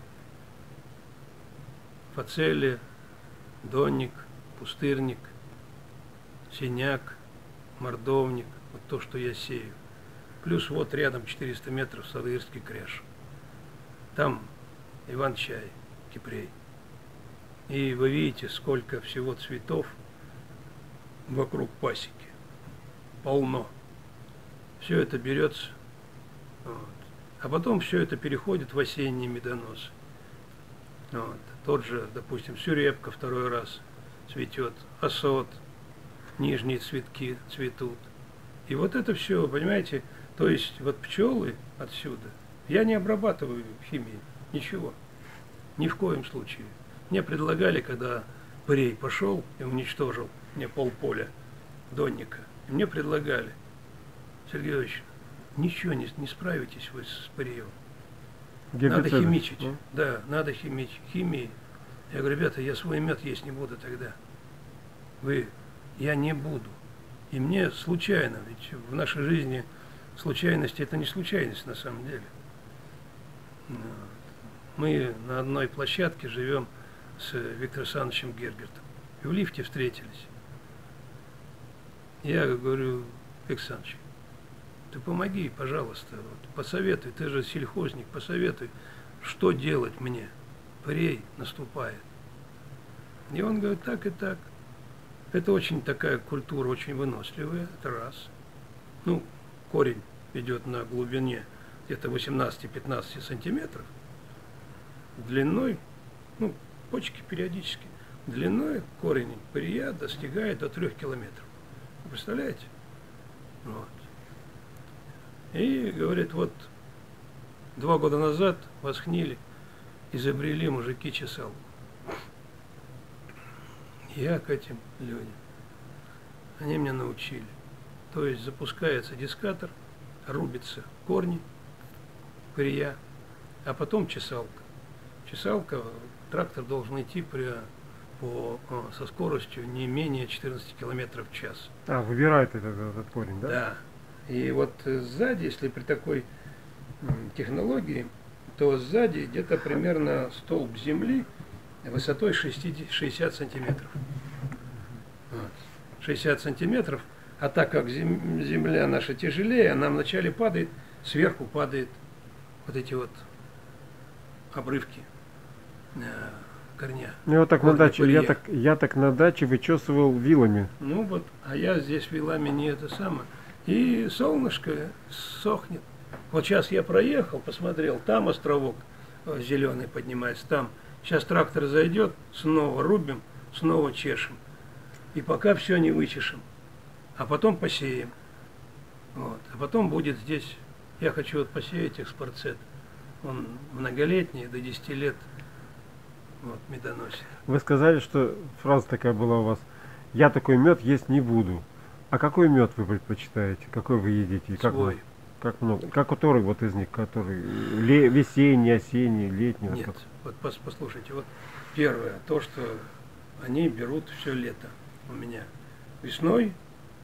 Фацелия, донник, пустырник, синяк, мордовник. Вот то, что я сею. Плюс вот рядом четыреста метров Садырский кряж. Там Иван-чай, кипрей. И вы видите, сколько всего цветов вокруг пасеки. Полно. Все это берется. Вот. А потом все это переходит в осенние медоносы. Вот. Тот же, допустим, сюрепка второй раз цветет, осот, нижние цветки цветут. И вот это все, понимаете, то есть вот пчелы отсюда. Я не обрабатываю химией, ничего. Ни в коем случае. Мне предлагали, когда пырей пошел и уничтожил мне полполя донника, мне предлагали: Сергей Ильич, ничего не, не справитесь вы с пыреем. Надо химичить. Ну? Да, надо химичить. Химией. Я говорю: ребята, я свой мед есть не буду тогда. Вы, я не буду. И мне случайно, ведь в нашей жизни случайности это не случайность на самом деле. Мы на одной площадке живем с Виктором Александровичем Гергертом. И в лифте встретились. Я говорю: Виктор Александрович, ты помоги, пожалуйста, вот, посоветуй, ты же сельхозник, посоветуй, что делать мне, прей наступает. И он говорит, так и так. Это очень такая культура, очень выносливая, это раз. Ну, корень идет на глубине где-то восемнадцать-пятнадцать сантиметров, длиной, ну, почки периодически, длиной корень пырья достигает до трех километров. Вы представляете? Вот. И, говорит, вот два года назад восхнили, изобрели мужики чесалку. Я к этим людям. Они меня научили. То есть запускается дискатор, рубится корни, пырья, а потом чесалка. Чесалка, трактор должен идти при, по, со скоростью не менее четырнадцати километров в час.
А, выбирает этот, этот корень, да?
Да. И вот сзади, если при такой технологии, то сзади где-то примерно столб земли высотой шестьдесят сантиметров. Вот. шестьдесят сантиметров, а так как земля наша тяжелее, она вначале падает, сверху падает вот эти вот обрывки э, корня.
Ну, вот так на даче, я так, я так на даче вычесывал вилами.
Ну вот, а я здесь вилами не это самое. И солнышко сохнет. Вот сейчас я проехал, посмотрел, там островок зеленый поднимается, там. Сейчас трактор зайдет, снова рубим, снова чешем. И пока все не вычешем. А потом посеем. Вот. А потом будет здесь, я хочу вот посеять экспорцет. Он многолетний, до десяти лет вот, медоносит.
Вы сказали, что фраза такая была у вас: я такой мед есть не буду. А какой мед вы предпочитаете? Какой вы едите? И как
Свой.
Много? Как много? Как который вот из них, который ле, весенний, осенний, летний?
Нет,
как?
вот пос, послушайте, вот первое, то, что они берут все лето у меня. Весной,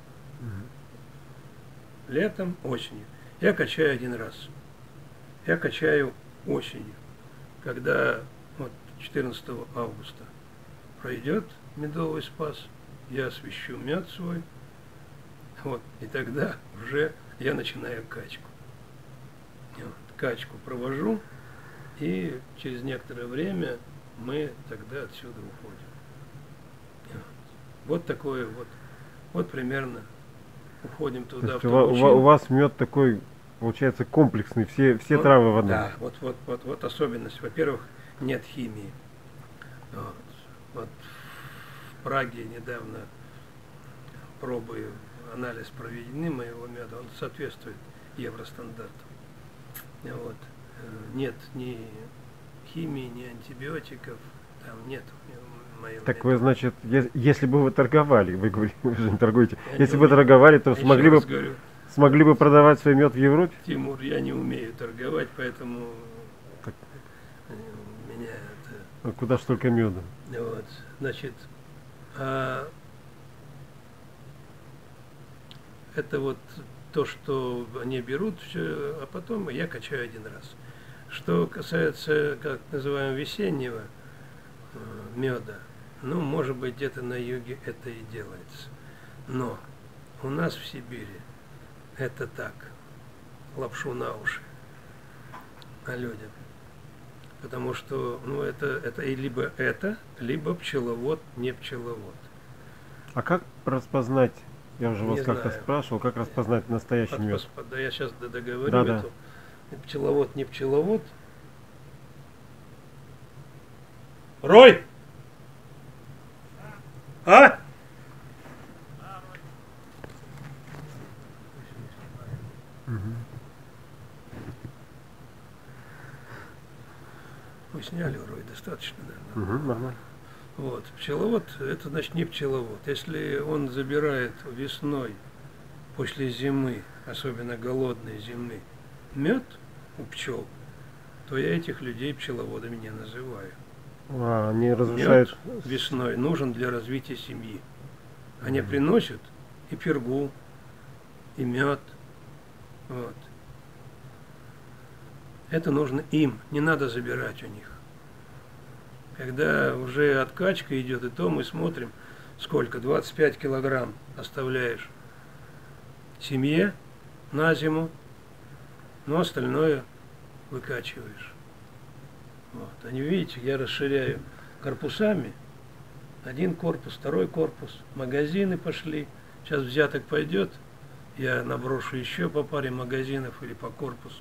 угу. летом, осенью. Я качаю один раз. Я качаю осенью, когда вот четырнадцатого августа пройдет медовый спас, я освещу мед свой, вот, и тогда уже я начинаю качку. Вот, качку провожу, и через некоторое время мы тогда отсюда уходим. Вот, вот такое вот, вот примерно уходим туда. В
у, у вас мед такой, получается, комплексный, все, все
он,
травы в одном.
Да, вот, вот, вот, вот особенность. Во-первых, нет химии. Вот, вот в Праге недавно пробы, анализ проведены моего меда, он соответствует евростандартам. Вот. Нет ни химии, ни антибиотиков, там нет моего
Так
меда.
вы, значит, если бы вы торговали, вы говорите, вы же не торгуете,
Я
если
не
бы
умею.
торговали, то
Еще
смогли бы,
говорю,
смогли бы продавать свой мед в Европе?
Тимур, я не умею торговать, поэтому
Так.
меня это...
А куда ж столько меда?
Вот, значит, а это вот то, что они берут все, а потом я качаю один раз. Что касается, как называем, весеннего э, меда, ну, может быть, где-то на юге это и делается. Но у нас в Сибири это так, лапшу на уши, на людям. Потому что, ну, это, это и либо это, либо пчеловод, не пчеловод.
А как распознать, я уже вас
Не
как-то
знаю.
спрашивал, как распознать настоящий
Под-
мед?
под- Да, я сейчас договорю
Да, да.
эту. Пчеловод, не пчеловод. Рой! А?
Мгм.
Вы сняли, Рой, достаточно, наверное.
Мгм, нормально.
Вот. Пчеловод, это значит не пчеловод. Если он забирает весной, после зимы, особенно голодной зимы, мед у пчел, то я этих людей пчеловодами не называю.
А, они разрушают.
Мед весной нужен для развития семьи. Они
Мгм.
приносят и пергу, и мед. Вот. Это нужно им, не надо забирать у них. Когда уже откачка идет, и то мы смотрим, сколько, двадцать пять килограмм оставляешь семье, на зиму, но остальное выкачиваешь. Вот. Они, видите, я расширяю корпусами. Один корпус, второй корпус, магазины пошли. Сейчас взяток пойдет, я наброшу еще по паре магазинов или по корпусу.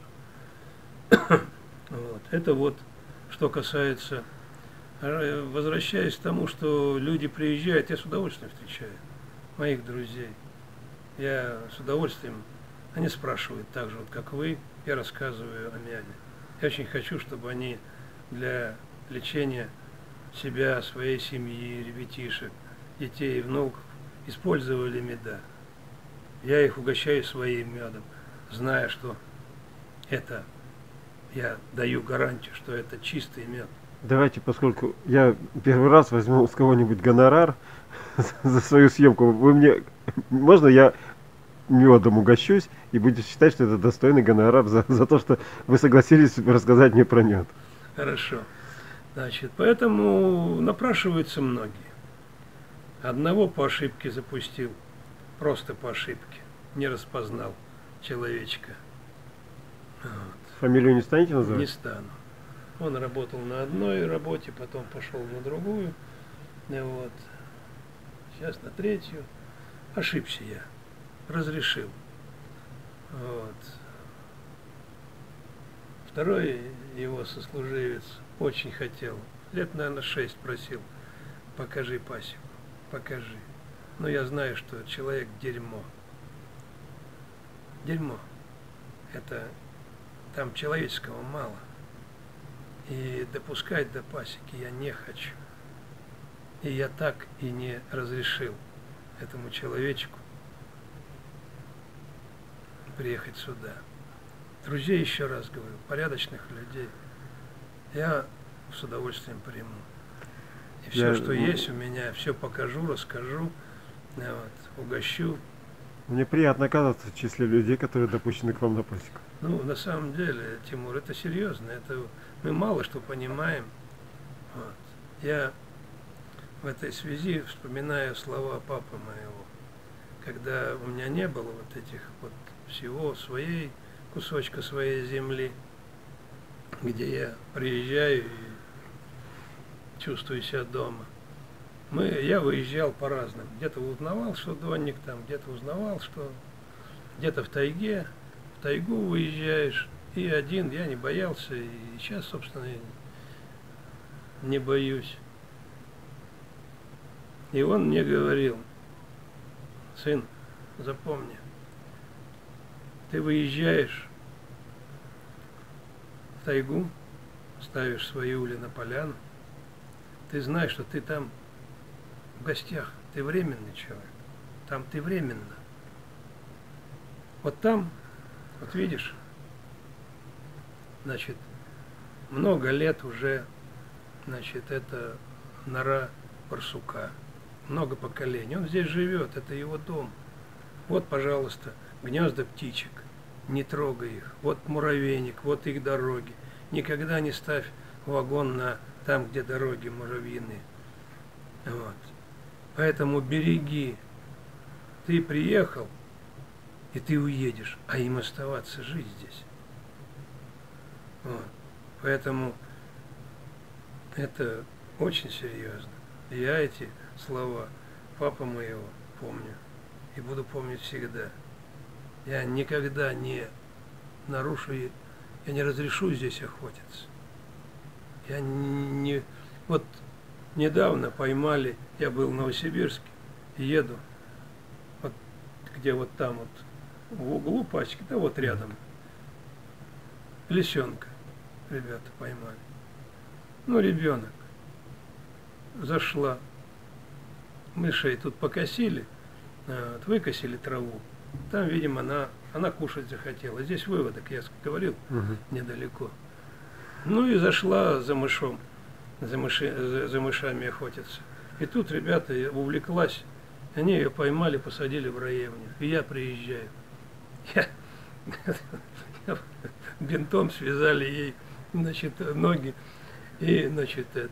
Вот. Это вот, что касается... Возвращаясь к тому, что люди приезжают, я с удовольствием встречаю моих друзей. Я с удовольствием, они спрашивают так же, вот как вы, я рассказываю о мяде. Я очень хочу, чтобы они для лечения себя, своей семьи, ребятишек, детей, внуков использовали меда. Я их угощаю своим медом, зная, что это, я даю гарантию, что это чистый мед.
Давайте, поскольку я первый раз возьму с кого-нибудь гонорар за свою съемку, вы мне, можно я медом угощусь и будете считать, что это достойный гонорар за, за то, что вы согласились рассказать мне про мед?
Хорошо. Значит, поэтому напрашиваются многие. Одного по ошибке запустил, просто по ошибке, не распознал человечка. Вот.
Фамилию не станете называть?
Не стану. Он работал на одной работе, потом пошел на другую. Вот. Сейчас на третью. Ошибся я. Разрешил. Вот. Второй его сослуживец очень хотел. Лет, наверное, шесть просил. Покажи пасеку. Покажи. Но я знаю, что человек дерьмо. Дерьмо. Это там человеческого мало. И допускать до пасеки я не хочу. И я так и не разрешил этому человечку приехать сюда. Друзей, еще раз говорю, порядочных людей я с удовольствием приму. И все, я... что есть у меня, все покажу, расскажу, вот, угощу.
Мне приятно оказаться в числе людей, которые допущены к вам на пасеку.
Ну, на самом деле, Тимур, это серьезно. Это мы мало что понимаем. Вот. Я в этой связи вспоминаю слова папы моего, когда у меня не было вот этих вот всего своей, кусочка своей земли, где я приезжаю и чувствую себя дома. Мы, я выезжал по-разному. Где-то узнавал, что донник там, где-то узнавал, что где-то в тайге. В тайгу выезжаешь, и один, я не боялся, и сейчас, собственно, не боюсь. И он мне говорил: сын, запомни, ты выезжаешь в тайгу, ставишь свои ули на поляну, ты знаешь, что ты там в гостях, ты временный человек, там ты временно. Вот там, вот видишь, значит, много лет уже, значит, это нора барсука, много поколений. Он здесь живет, это его дом. Вот, пожалуйста, гнезда птичек, не трогай их. Вот муравейник, вот их дороги. Никогда не ставь вагон на там, где дороги муравьиные. Вот. Поэтому береги. Ты приехал, и ты уедешь, а им оставаться жить здесь. Вот. Поэтому это очень серьезно. И я эти слова папы моего помню и буду помнить всегда. Я никогда не нарушу, я не разрешу здесь охотиться. Я не... Вот недавно поймали, я был в Новосибирске, еду, вот где вот там вот в углу пасеки, да вот рядом, лисенка ребята поймали. Ну, ребенок. Зашла. Мышей тут покосили, вот, выкосили траву. Там, видимо, она, она кушать захотела. Здесь выводок, я говорил, угу. Недалеко. Ну и зашла за мышом, за, мыши, за, за мышами охотиться. И тут ребята увлеклась, они ее поймали, посадили в раевню. И я приезжаю. Я, бинтом связали ей, значит, ноги. И, значит, это.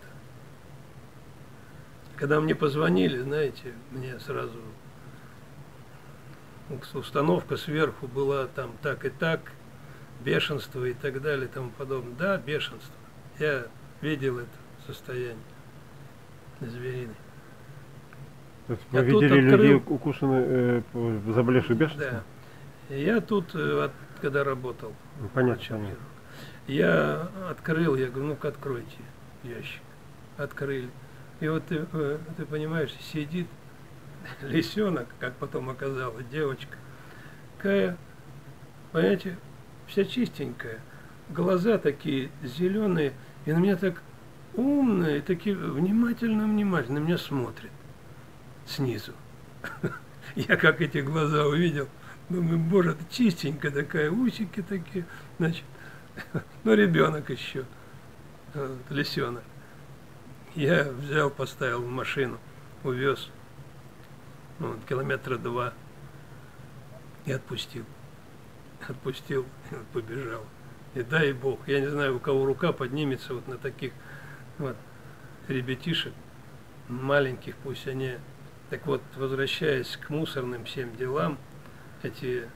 Когда мне позвонили, знаете, мне сразу установка сверху была там так и так, бешенство и так далее и тому подобное. Да, бешенство. Я видел это состояние звериное.
То есть вы видели людей укушенных, э, заболевших бешенством?
Да. Я тут, э, от, когда работал,
ну, понятно, понятно.
Я открыл, я говорю, ну-ка откройте ящик. Открыли. И вот ты, э, ты понимаешь, сидит лисенок, как потом оказалось, девочка, такая, понимаете, вся чистенькая, глаза такие зеленые, и на меня так умная, и такие внимательно-внимательно на меня смотрит снизу. Я как эти глаза увидел, думаю, боже, это чистенькая такая, усики такие, значит, ну ребенок еще, вот, лисенок. Я взял, поставил в машину, увез, ну, километра два и отпустил. Отпустил, побежал. И дай бог, я не знаю, у кого рука поднимется вот на таких вот ребятишек, маленьких, пусть они... Так вот, возвращаясь к мусорным всем делам, эти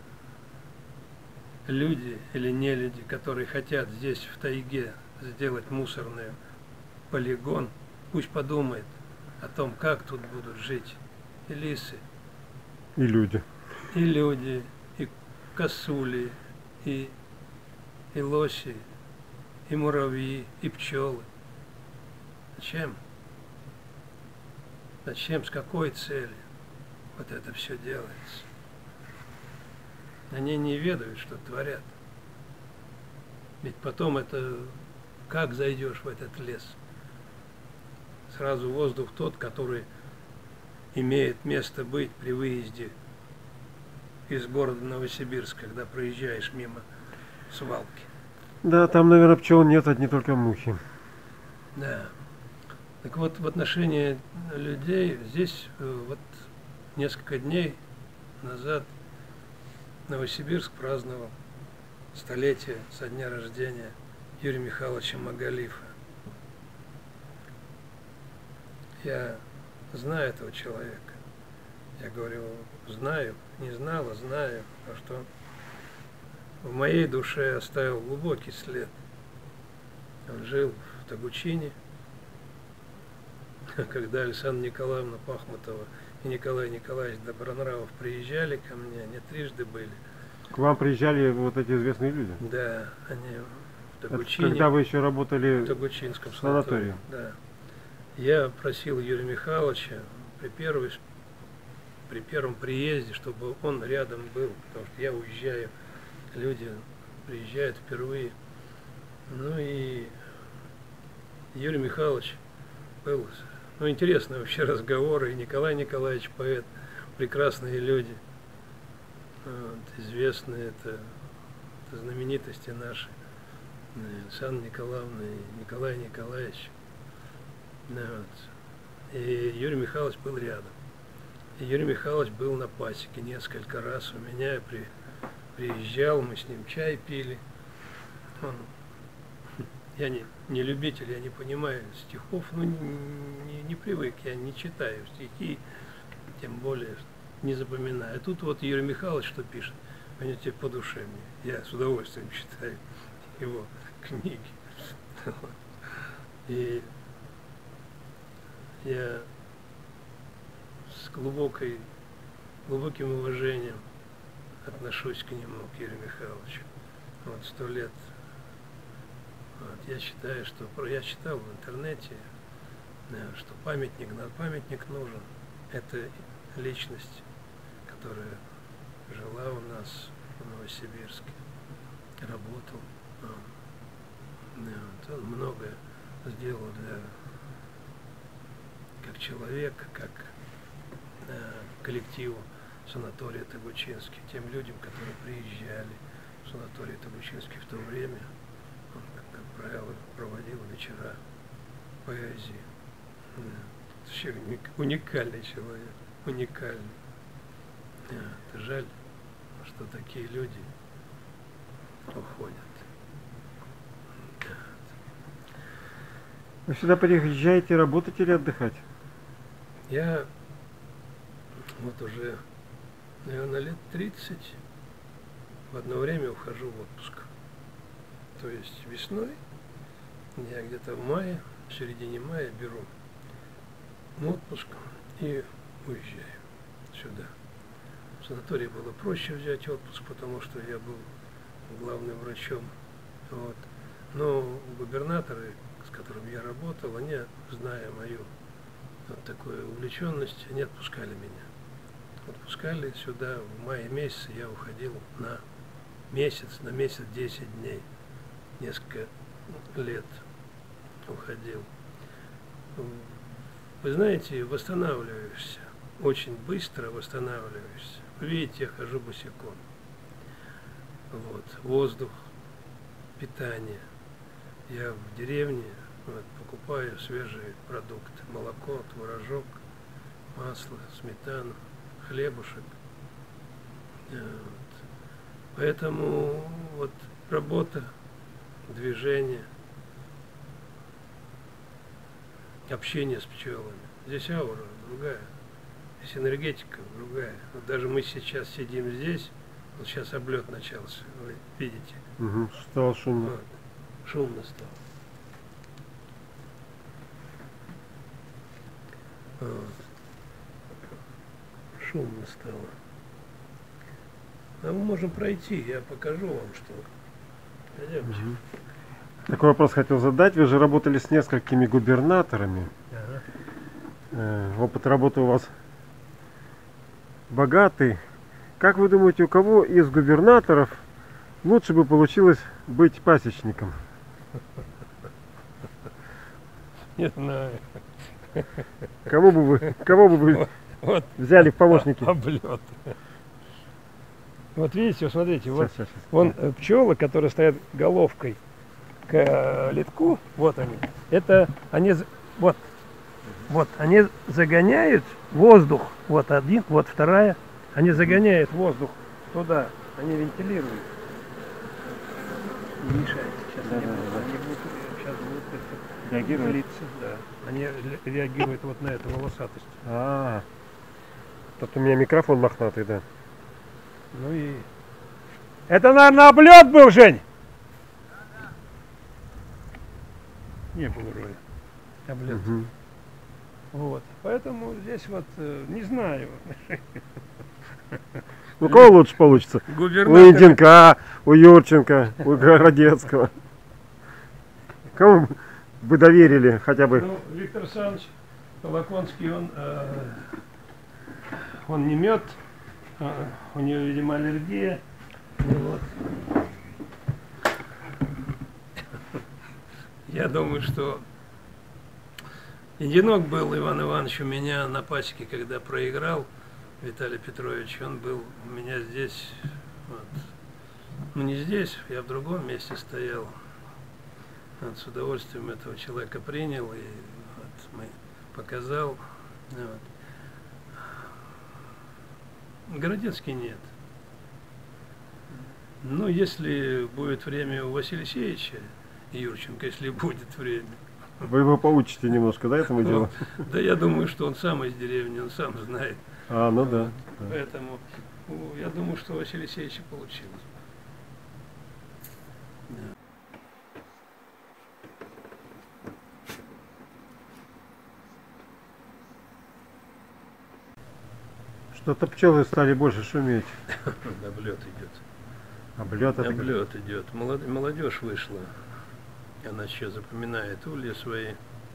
люди или не люди, которые хотят здесь в тайге сделать мусорный полигон, пусть подумает о том, как тут будут жить и лисы,
и люди,
и люди, и косули, и, и лоси, и муравьи, и пчелы. Зачем? Зачем, с какой целью вот это все делается? Они не ведают, что творят. Ведь потом это, как зайдешь в этот лес? Сразу воздух тот, который имеет место быть при выезде из города Новосибирск, когда проезжаешь мимо свалки.
Да, там, наверное, пчел нет, одни только мухи.
Да. Так вот, в отношении людей, здесь вот несколько дней назад Новосибирск праздновал столетие со дня рождения Юрия Михайловича Магалифа. Я знаю этого человека. Я говорю, знаю, не знала, знаю, а что в моей душе оставил глубокий след. Он жил в Тогучине, когда Александра Николаевна Пахмутова и Николай Николаевич Добронравов приезжали ко мне, они трижды были.
К вам приезжали вот эти известные люди?
Да, они в Тогучине.
Когда вы еще работали
в Тогучинском
санатории?
Да. Я просил Юрия Михайловича при, первой, при первом приезде, чтобы он рядом был, потому что я уезжаю, люди приезжают впервые. Ну и Юрий Михайлович был, ну, интересный вообще разговор, и Николай Николаевич поэт, прекрасные люди, вот, известные, это, это знаменитости наши, Александра Николаевна и Николай Николаевич. Да, вот. И Юрий Михайлович был рядом. И Юрий Михайлович был на пасеке несколько раз у меня, я при, приезжал, мы с ним чай пили. Он, я не, не любитель, я не понимаю стихов, ну не, не, не привык, я не читаю стихи, тем более не запоминаю. А тут вот Юрий Михайлович что пишет, понимаете, по душе мне. Я с удовольствием читаю его книги. И я с глубокой, глубоким уважением отношусь к нему, к Юрию Михайловичу. Вот сто лет. Вот, я считаю, что я читал в интернете, что памятник, памятник нужен. Это личность, которая жила у нас в Новосибирске, работал. Вот, он многое сделал для, как человек, как э, коллективу санатория Тогучинский, тем людям, которые приезжали в санаторий Тогучинский в то время. Он, как, как правило, проводил вечера поэзии. Да. Вообще уникальный человек, уникальный. Это жаль, что такие люди уходят.
Вы сюда приезжаете работать или отдыхать?
Я вот уже
наверное, лет тридцать в одно время ухожу в отпуск. То есть весной, я где-то в мае, в середине мая беру отпуск и уезжаю сюда. В санатории было проще взять отпуск, потому что я был главным врачом. Вот. Но губернаторы, с которыми я работал, они, зная мою вот такую увлеченность, они отпускали меня. Отпускали сюда в мае месяце, я уходил на месяц, на месяц десять дней. Несколько лет уходил. Вы знаете, восстанавливаешься, очень быстро восстанавливаешься. Вы видите, я хожу босиком. Вот, воздух, питание. Я в деревне вот, покупаю свежие продукты. Молоко, творожок, масло, сметану, хлебушек. Вот. Поэтому вот работа, движение, общение с пчелами. Здесь аура другая, здесь энергетика другая. Вот даже мы сейчас сидим здесь, вот сейчас облет начался, вы видите.
Угу, стало шумно.
Вот. Шумно стало. Вот. Шумно стало. А мы можем пройти, я покажу вам, что. Пойдемте.
Угу. Такой вопрос хотел задать. Вы же работали с несколькими губернаторами.
Ага.
Э, опыт работы у вас богатый. Как вы думаете, у кого из губернаторов лучше бы получилось быть пасечником?
Не знаю.
Кому бы вы, кого бы вы
Вот
взяли в помощники?
облет. Вот видите, вот смотрите, вот
Сейчас, сейчас, сейчас.
вон э, пчелы, которые стоят головкой к э, литку, вот они. Это они, з- вот, вот, они загоняют воздух, вот один, вот вторая, они загоняют воздух туда, они вентилируют. Не мешайте, сейчас
Да,
они,
да,
будут,
да.
они будут, сейчас будут это,
Реагируют?
злиться, да. Они ре- реагируют вот на эту волосатость.
А, тут у меня микрофон мохнатый, да.
Ну и... Это, наверное, облет был, Жень? Не был вроде. Облет.
Угу.
Вот. Поэтому здесь вот, э, не знаю.
Ну, у кого лучше получится? У
Губернатор.
Инденка, у Юрченко, у Городецкого. Кому бы доверили хотя бы?
Ну, Виктор Александрович Толоконский, он, э, он не мед, э, у него, видимо, аллергия. Вот. Я думаю, что единок был Иван Иванович у меня на пасеке, когда проиграл Виталий Петрович. Он был у меня здесь, вот. Ну не здесь, я в другом месте стоял. Вот, с удовольствием этого человека принял и вот, мы показал. Вот. Городецкий нет. Ну, если будет время у Василия Сеевича и Юрченко, если будет время.
Вы его поучите немножко, да, этому делу?
Да я думаю, что он сам из деревни, он сам знает.
А, ну да. да.
Поэтому ну, я думаю, что у Василия Сеевича получилось.
Что-то пчелы стали больше шуметь.
Облет идет.
Облет это как-
Облет идет. Молод- Молодежь вышла. Она сейчас запоминает улья свои.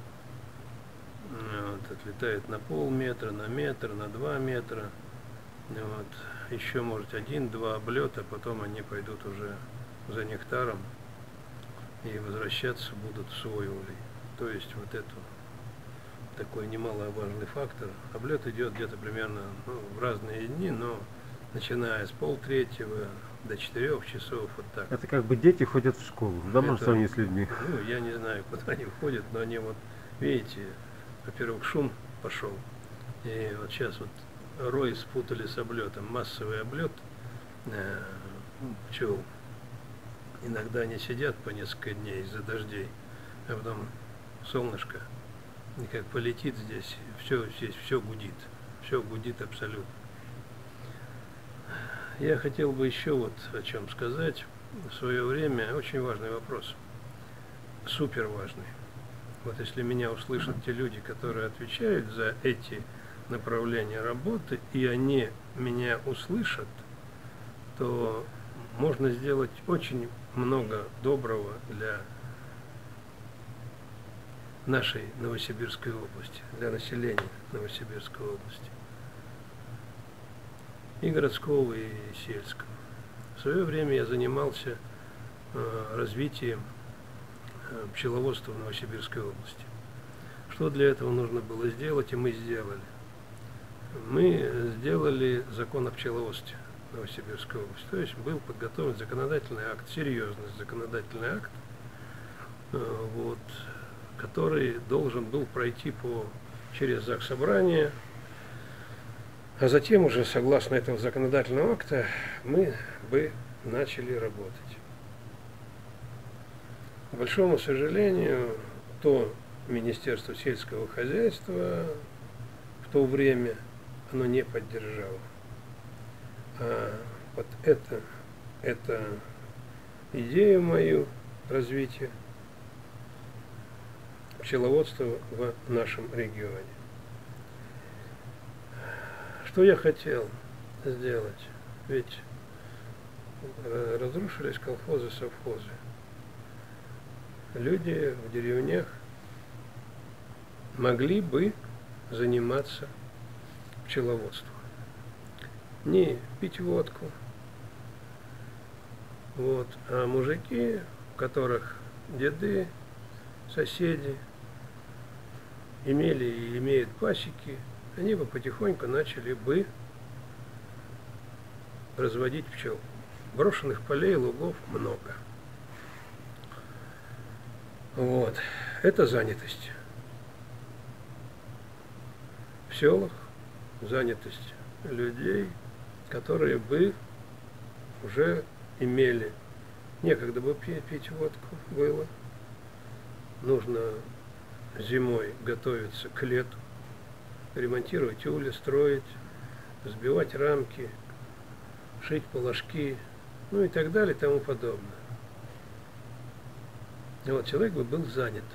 Вот, отлетает на полметра, на метр, на два метра. Вот. Еще может один-два облета, потом они пойдут уже за нектаром и возвращаться будут в свой улей. То есть вот это такой немаловажный фактор. Облет идет где-то примерно ну, в разные дни, но начиная с полтретьего до четырех часов, вот так.
Это как бы дети ходят в школу, да, можно
Это-
сравнить с людьми.
Ну, я не знаю, куда они входят, но они вот, видите, во-первых, шум пошел. И вот сейчас вот рой спутали с облетом. Массовый облет э, пчел. Иногда они сидят по несколько дней из-за дождей, а потом солнышко. И как полетит здесь, все здесь все гудит. Все гудит абсолютно. Я хотел бы еще вот о чем сказать. В свое время очень важный вопрос, супер важный. Вот если меня услышат те люди, которые отвечают за эти направления работы, и они меня услышат, то можно сделать очень много доброго для нашей Новосибирской области, для населения Новосибирской области, и городского, и сельского. В свое время я занимался э, развитием э, пчеловодства в Новосибирской области. Что для этого нужно было сделать, и мы сделали. Мы сделали закон о пчеловодстве в Новосибирской области. То есть был подготовлен законодательный акт, серьезный законодательный акт, э, вот, который должен был пройти по, через Заксобрание, а затем уже, согласно этого законодательного акта, мы бы начали работать. К большому сожалению, то Министерство сельского хозяйства в то время оно не поддержало. А вот это, это идею мою развития пчеловодства в нашем регионе. Что я хотел сделать? Ведь разрушились колхозы, совхозы. Люди в деревнях могли бы заниматься пчеловодством. Не пить водку, вот, а мужики, у которых деды, соседи имели и имеют пасеки, они бы потихоньку начали бы разводить пчел. Брошенных полей, лугов много. Вот. Это занятость. В селах занятость людей, которые бы уже имели. Некогда бы пить водку было. Нужно зимой готовиться к лету, ремонтировать ули, строить, сбивать рамки, шить полошки, ну и так далее и тому подобное. И вот человек бы был занят.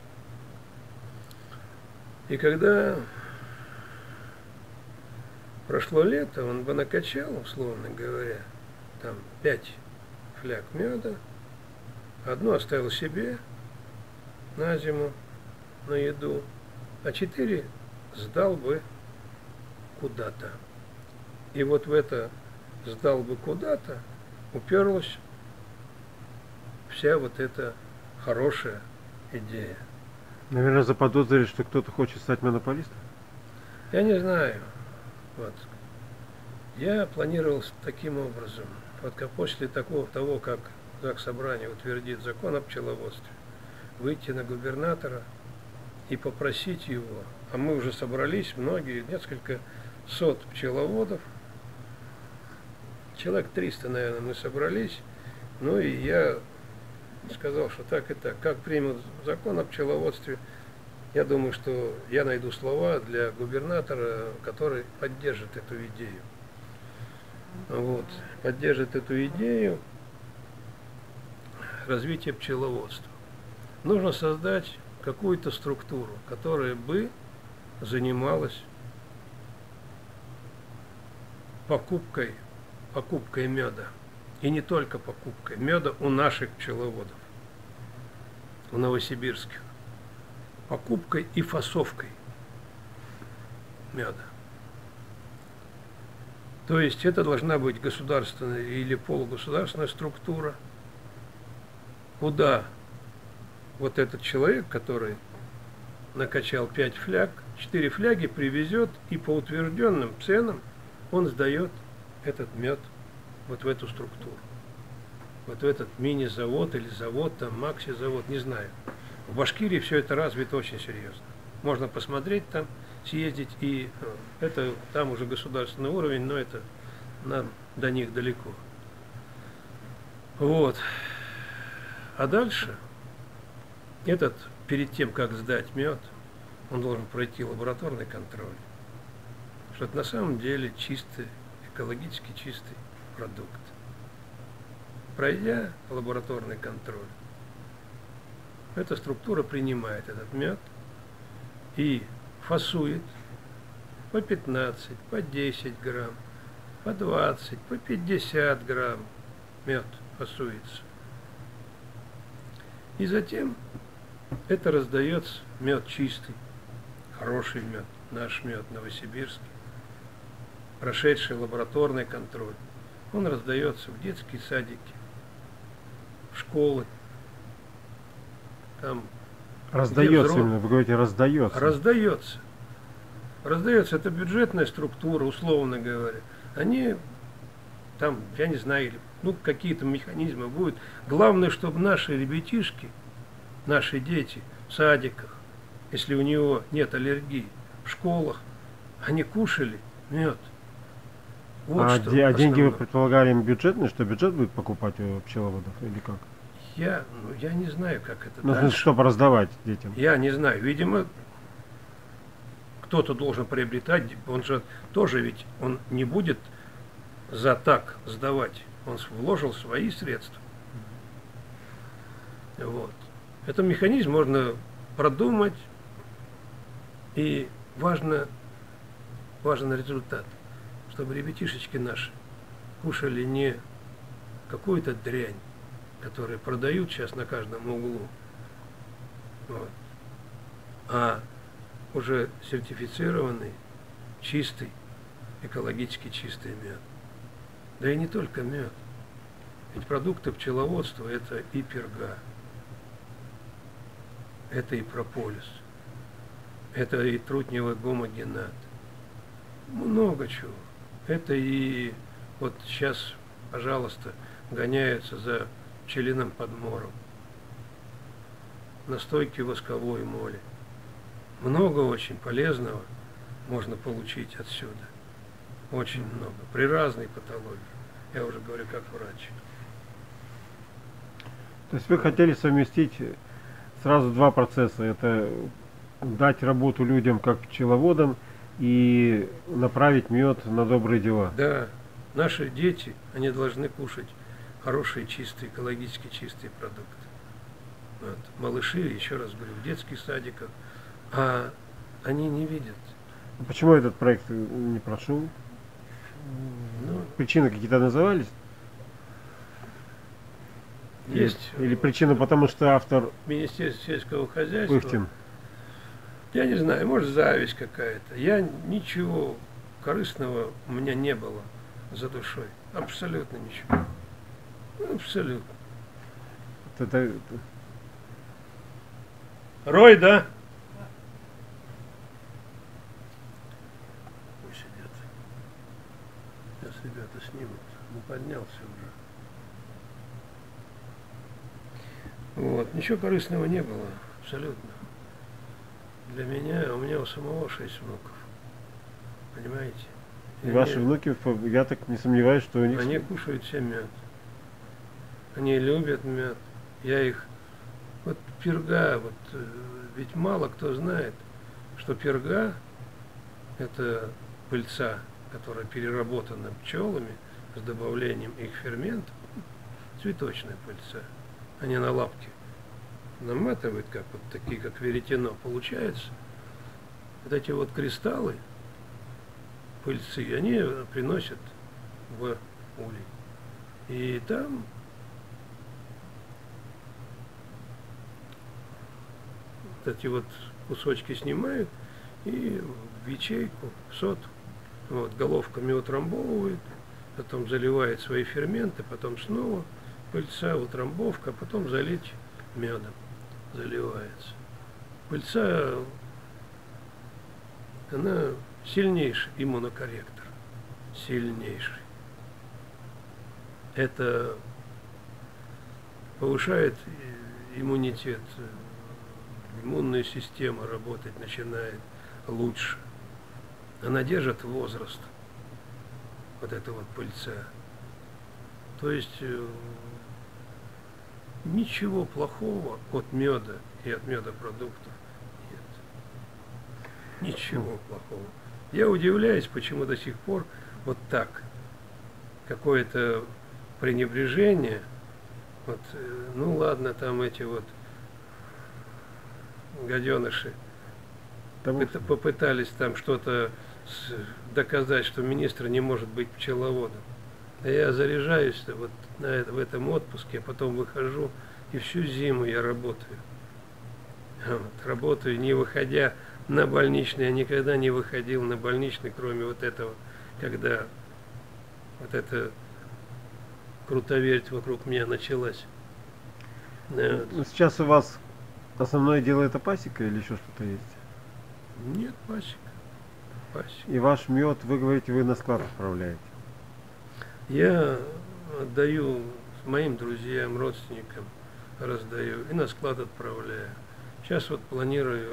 И когда прошло лето, он бы накачал, условно говоря, там пять фляг меда, одну оставил себе на зиму, на еду, а четыре сдал бы куда-то. И вот в это сдал бы куда-то уперлась вся вот эта хорошая идея.
Наверное, заподозрили, что кто-то хочет стать монополистом?
Я не знаю. Вот. Я планировал таким образом. Вот как после такого, того, как Заксобрание утвердит закон о пчеловодстве, выйти на губернатора и попросить его, а мы уже собрались, многие, несколько сот пчеловодов, человек триста, наверное, мы собрались, ну и я сказал, что так и так, как примут закон о пчеловодстве, я думаю, что я найду слова для губернатора, который поддержит эту идею. Вот, поддержит эту идею развития пчеловодства. Нужно создать какую-то структуру, которая бы занималась покупкой, покупкой меда. И не только покупкой меда у наших пчеловодов, у новосибирских. Покупкой и фасовкой меда. То есть это должна быть государственная или полугосударственная структура, куда вот этот человек, который накачал пять фляг, четыре фляги привезет и по утвержденным ценам он сдает этот мед вот в эту структуру. Вот в этот мини-завод или завод, там, макси-завод, не знаю. В Башкирии все это развито очень серьезно. Можно посмотреть там, съездить, и это там уже государственный уровень, но это нам до них далеко. Вот. А дальше этот, перед тем, как сдать мед, он должен пройти лабораторный контроль. Что это на самом деле чистый экологически чистый продукт. Пройдя лабораторный контроль, эта структура принимает этот мед и фасует по пятнадцать, по десять грамм, по двадцать, по пятьдесят грамм мед фасуется. И затем это раздается мед чистый, хороший мед, наш мед новосибирский, прошедший лабораторный контроль. Он раздается в детские садики, в школы. Там
Раздается
взро...
именно, вы говорите, раздается.
Раздается. Раздается, это бюджетная структура, условно говоря. Они там, я не знаю, ну какие-то механизмы будут. Главное, чтобы наши ребятишки, наши дети в садиках, если у него нет аллергии, в школах, они кушали мед. Вот
а
что
де, а деньги вы
основное.
предполагали им бюджетные, что бюджет будет покупать у пчеловодов или как?
Я, ну, я не знаю, как это
Ну,
дальше.
чтобы раздавать детям.
Я не знаю, видимо, кто-то должен приобретать, он же тоже ведь, он не будет за так сдавать, он вложил свои средства. Вот. Этот механизм можно продумать, и важно, важен результат, чтобы ребятишечки наши кушали не какую-то дрянь, которую продают сейчас на каждом углу, вот, а уже сертифицированный, чистый, экологически чистый мед. Да и не только мед. Ведь продукты пчеловодства – это и перга, это и прополис, это и трутневый гомогенат. Много чего. Это и вот сейчас, пожалуйста, гоняются за пчелиным подмором. Настойки восковой моли. Много очень полезного можно получить отсюда. Очень много. При разной патологии. Я уже говорю как врач.
То есть вы хотели совместить сразу два процесса. Это дать работу людям как пчеловодам и направить мед на добрые дела.
Да, наши дети, они должны кушать хорошие, чистые, экологически чистые продукты. Вот. Малыши, еще раз говорю, в детских садиках, а они не видят.
Почему этот проект не прошел?
Ну,
Причины какие-то назывались?
есть
Или причина, потому что автор
Министерство сельского хозяйства.
Пыхтин?
Я не знаю, может зависть какая-то. Я ничего корыстного у меня не было за душой. Абсолютно ничего. Абсолютно.
Это, это-
Рой, да? Пусть сидят. Сейчас ребята снимут. Ну, поднялся уже. Вот. Ничего корыстного не было. Абсолютно. Для меня, у меня у самого шесть внуков. Понимаете? И
и ваши
они-
внуки, я так не сомневаюсь, что у них...
Они кушают все мед. Они любят мед. Я их... Вот перга, вот, э, ведь мало кто знает, что перга – это пыльца, которая переработана пчелами с добавлением их ферментов, цветочная пыльца. Они на лапки наматывают, как вот такие, как веретено, получается. Вот эти вот кристаллы пыльцы, они приносят в улей. И там вот эти вот кусочки снимают и в ячейку, в сот, вот, головками утрамбовывают, потом заливает свои ферменты, потом снова пыльца, утрамбовка, а потом залить медом заливается. Пыльца, она сильнейший иммунокорректор, сильнейший. Это повышает иммунитет, иммунная система работать начинает лучше. Она держит возраст, вот эта вот пыльца. То есть ничего плохого от меда и от медопродуктов нет. Ничего плохого. Я удивляюсь, почему до сих пор вот так какое-то пренебрежение, вот, ну ладно, там эти вот гаденыши попытались там что-то доказать, что министр не может быть пчеловодом. А я заряжаюсь вот на это, в этом отпуске, а потом выхожу, и всю зиму я работаю. Вот, работаю, не выходя на больничный. Я никогда не выходил на больничный, кроме вот этого, когда вот эта крутоверть вокруг меня началась. Вот.
Сейчас у вас основное дело это пасека или еще что-то есть?
Нет, пасека. Пасека.
И ваш мед, вы говорите, вы на склад отправляете?
Я отдаю моим друзьям, родственникам, раздаю и на склад отправляю. Сейчас вот планирую,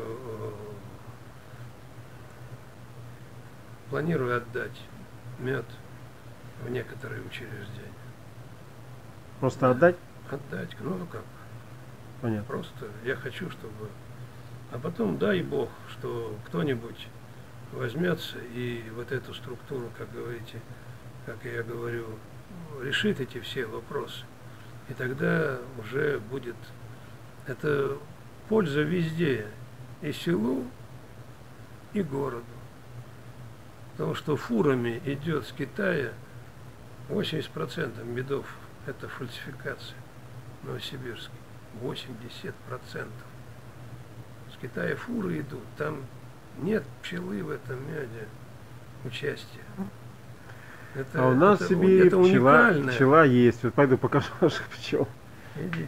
планирую отдать мед в некоторые учреждения.
Просто да. Отдать?
Отдать, ну как?
Понятно.
Просто я хочу, чтобы... А потом, дай Бог, что кто-нибудь возьмется и вот эту структуру, как говорите, как я говорю, решит эти все вопросы. И тогда уже будет... Это польза везде, и селу, и городу. Потому что фурами идет с Китая восемьдесят процентов медов, это фальсификация в Новосибирске. восемьдесят процентов. С Китая фуры идут, там нет пчелы в этом меде участия. Это,
а у нас
это,
в Сибири
это
пчела,
уникальное.
пчела есть. Вот пойду покажу ваших пчел.
Идите.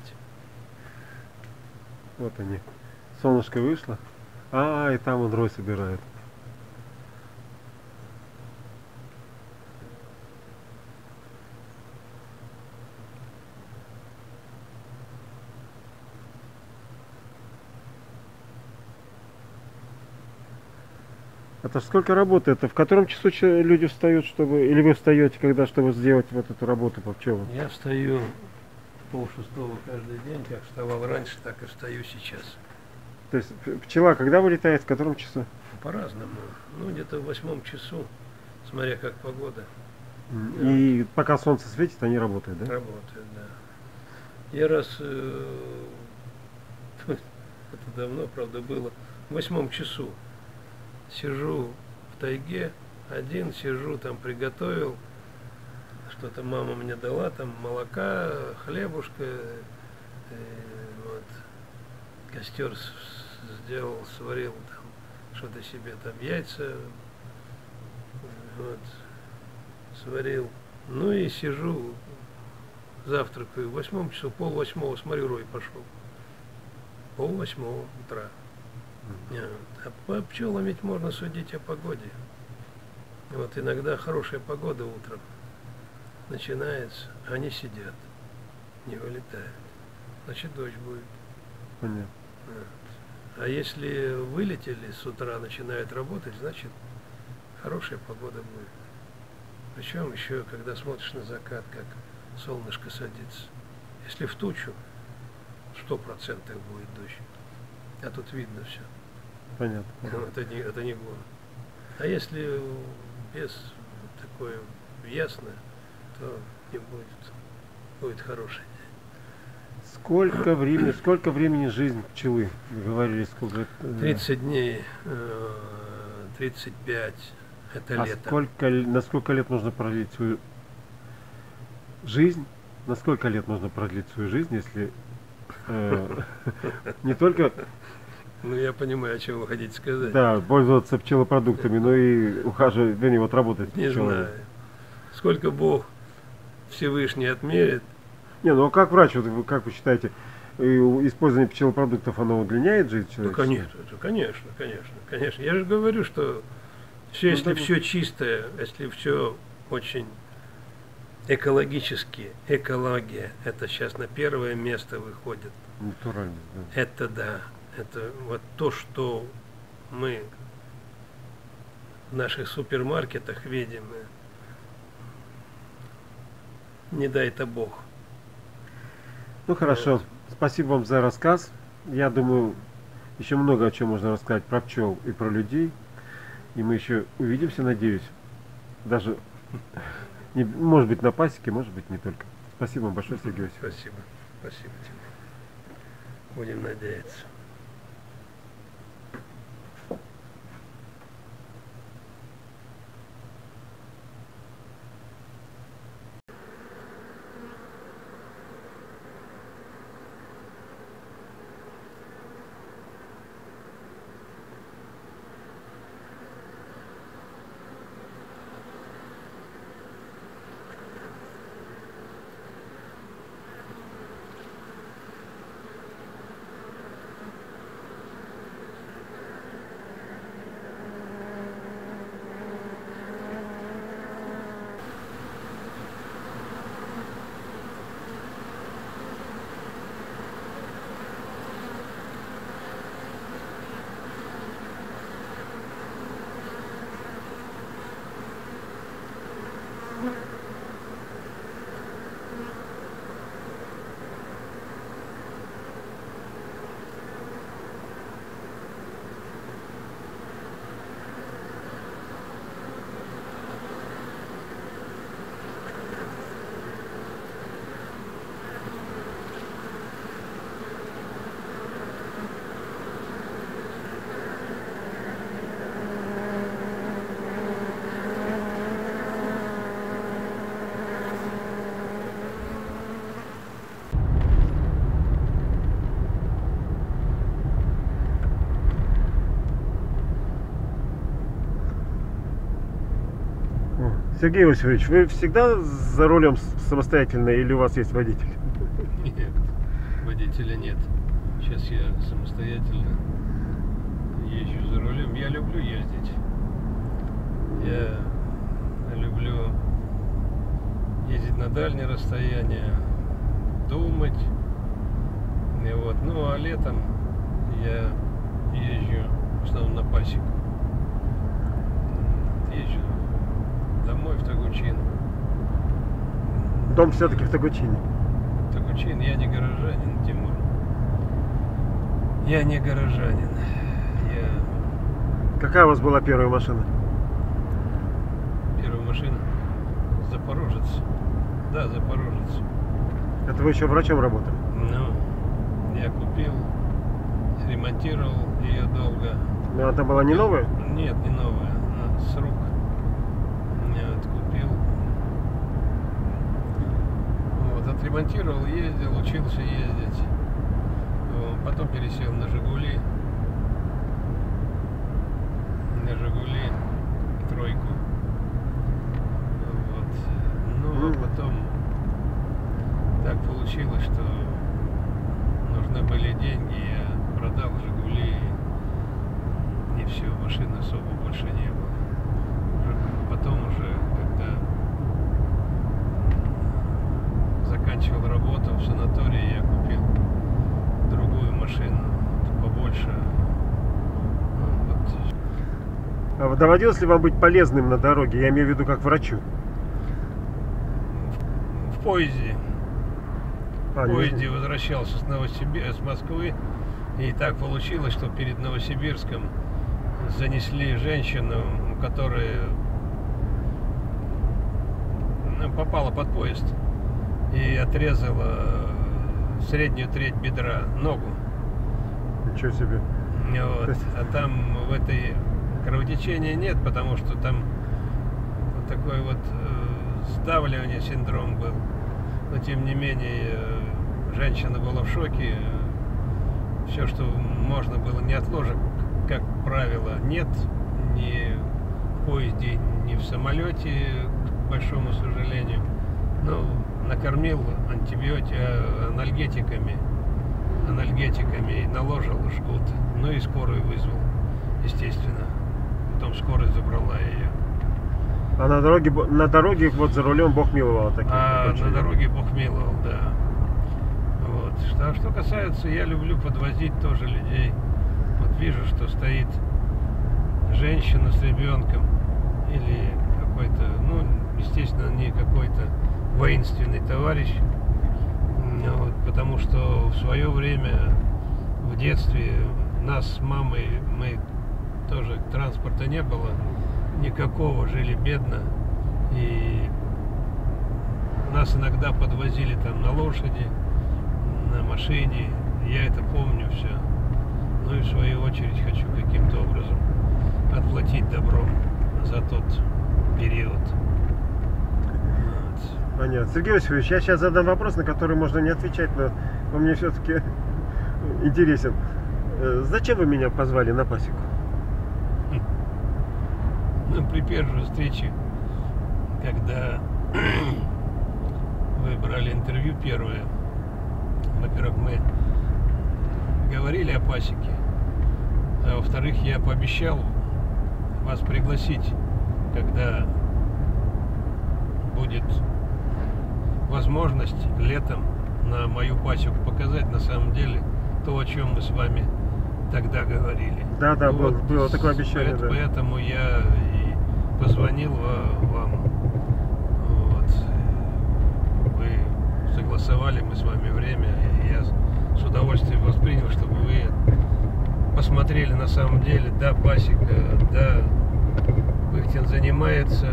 Вот они. Солнышко вышло. А, и там он рой собирает. Это сколько работы? Это в котором часу люди встают, чтобы... Или вы встаете, когда, чтобы сделать вот эту работу по пчелам?
Я встаю полшестого каждый день, как вставал раньше, так и встаю сейчас.
То есть пчела когда вылетает, в котором часу?
По-разному. Ну, где-то в восьмом часу, смотря как погода.
И да. Пока солнце светит, они работают, да?
Работают, да. Я раз... Э, это давно, правда, было. В восьмом часу сижу в тайге, один сижу, там приготовил, что-то мама мне дала, там молока, хлебушка, э, вот, костер сделал, сварил там что-то себе, там яйца, вот, сварил. Ну и сижу, завтракаю, в восьмом часу, пол восьмого, смотрю, рой пошел. Пол восьмого утра. А по пчелам ведь можно судить о погоде. Вот иногда хорошая погода утром начинается, они сидят, не вылетают. Значит, дождь будет.
Понятно.
Вот. А если вылетели с утра, начинают работать, значит, хорошая погода будет. Причем еще, когда смотришь на закат, как солнышко садится. Если в тучу, сто процентов будет дождь. А тут видно все.
Понятно.
Это не, это не город. А если без такое ясное, то не будет. Будет хороший день.
Сколько времени, сколько времени жизнь пчелы? Вы говорили, сколько это?
тридцать дней, тридцать пять. Это
а
лето.
Сколько, на сколько лет нужно продлить свою жизнь? На сколько лет нужно продлить свою жизнь, если э, не только...
Ну, я понимаю, о чем вы хотите сказать.
Да, пользоваться пчелопродуктами, но и ухаживать, вернее, вот работать.
Не знаю. Сколько Бог Всевышний отмерит.
Не, ну а как врач, вот, вы, как вы считаете, использование пчелопродуктов, оно удлиняет жизнь человека?
Ну, конечно, конечно, конечно, конечно. Я же говорю, что все, если ну, все чистое, если все очень экологически, экология, это сейчас на первое место выходит.
Натурально, да.
Это да. Это вот то, что мы в наших супермаркетах видим. Не дай-то Бог.
Ну хорошо. Вот. Спасибо вам за рассказ. Я думаю, еще много о чем можно рассказать про пчел и про людей. И мы еще увидимся, надеюсь. Даже Не, может быть, на пасеке, может быть, не только. Спасибо вам большое, Сергей Васильевич.
Спасибо. Спасибо тебе. Будем надеяться.
Сергей Васильевич, вы всегда за рулем самостоятельно или у вас есть водитель?
Нет, водителя нет. Сейчас я самостоятельно езжу за рулем. Я люблю ездить. Я люблю ездить на дальние расстояния, думать. И вот. Ну а летом я езжу в основном на пасеку. Езжу домой в Тогучин.
Дом все-таки в Тогучине.
Тогучин, я не горожанин, Тимур. Я не горожанин. Я...
Какая у вас была первая машина?
Первая машина? Запорожец. Да, Запорожец.
Это вы еще врачом работали?
Ну, я купил, ремонтировал ее долго.
Но она была не новая?
Нет, не новая. Она с рук. Я вот купил. Вот, отремонтировал, ездил, учился ездить. Потом пересел на Жигули. На Жигули тройку. Вот. Ну, а потом так получилось, что нужны были деньги. Я продал Жигули. И все, машины особо больше не было. Потом уже, когда заканчивал работу в санатории, я купил другую машину, побольше. Вот.
А доводилось ли вам быть полезным на дороге? Я имею в виду как врачу.
В, в поезде.
А,
в поезде
не...
возвращался с, Новосибир... с Москвы. И так получилось, что перед Новосибирском занесли женщину, которая ну, попала под поезд и отрезала среднюю треть бедра, ногу.
Ничего себе.
Вот. А там в этой кровотечения нет, потому что там вот такой вот э, сдавливание синдром был. Но тем не менее э, женщина была в шоке. Все, что можно было, не отложек, как правило, нет. Ни в поезде, ни в самолете, к большому сожалению. Ну, накормил антибиотиками, анальгетиками, анальгетиками и наложил жгут. Ну и скорую вызвал, естественно. Потом скорая забрала ее.
А на дороге, на дороге вот за рулем Бог миловал таких?
А на дороге Бог миловал, да. Вот. Что, что касается, я люблю подвозить тоже людей. Вот вижу, что стоит женщина с ребенком или какой-то, ну, естественно, не какой-то воинственный товарищ. Вот, потому что в свое время, в детстве, нас с мамой, мы тоже транспорта не было никакого, жили бедно. И нас иногда подвозили там на лошади, на машине. Я это помню все. Ну и в свою очередь хочу каким-то образом отплатить добром за тот период. Вот.
Понятно. Сергей Васильевич, я сейчас задам вопрос, на который можно не отвечать, но он мне все-таки интересен. Зачем вы меня позвали на пасеку?
Ну, при первой встрече, когда вы брали интервью первое, во-первых, мы говорили о пасеке, а во-вторых, я пообещал вас пригласить, когда будет возможность летом на мою пасеку показать на самом деле то, о чем мы с вами тогда говорили.
Да, да,
вот,
было, было такое обещание.
Поэтому,
Да.
поэтому я и позвонил вам. Вот. Вы согласовали мы с вами время, и я с удовольствием воспринял, чтобы вы посмотрели на самом деле, да, пасека, да, Пыхтин занимается,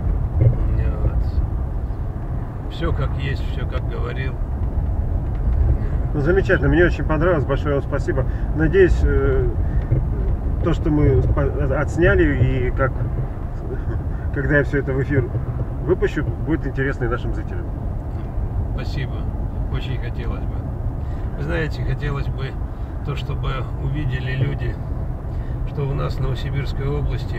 вот. Все как есть, все как говорил.
Ну, замечательно, мне очень понравилось, большое вам спасибо. Надеюсь, э, то, что мы отсняли, и как, когда я все это в эфир выпущу, будет интересно и нашим зрителям.
Спасибо, очень хотелось бы. Вы знаете, хотелось бы то, чтобы увидели люди, что у нас в Новосибирской области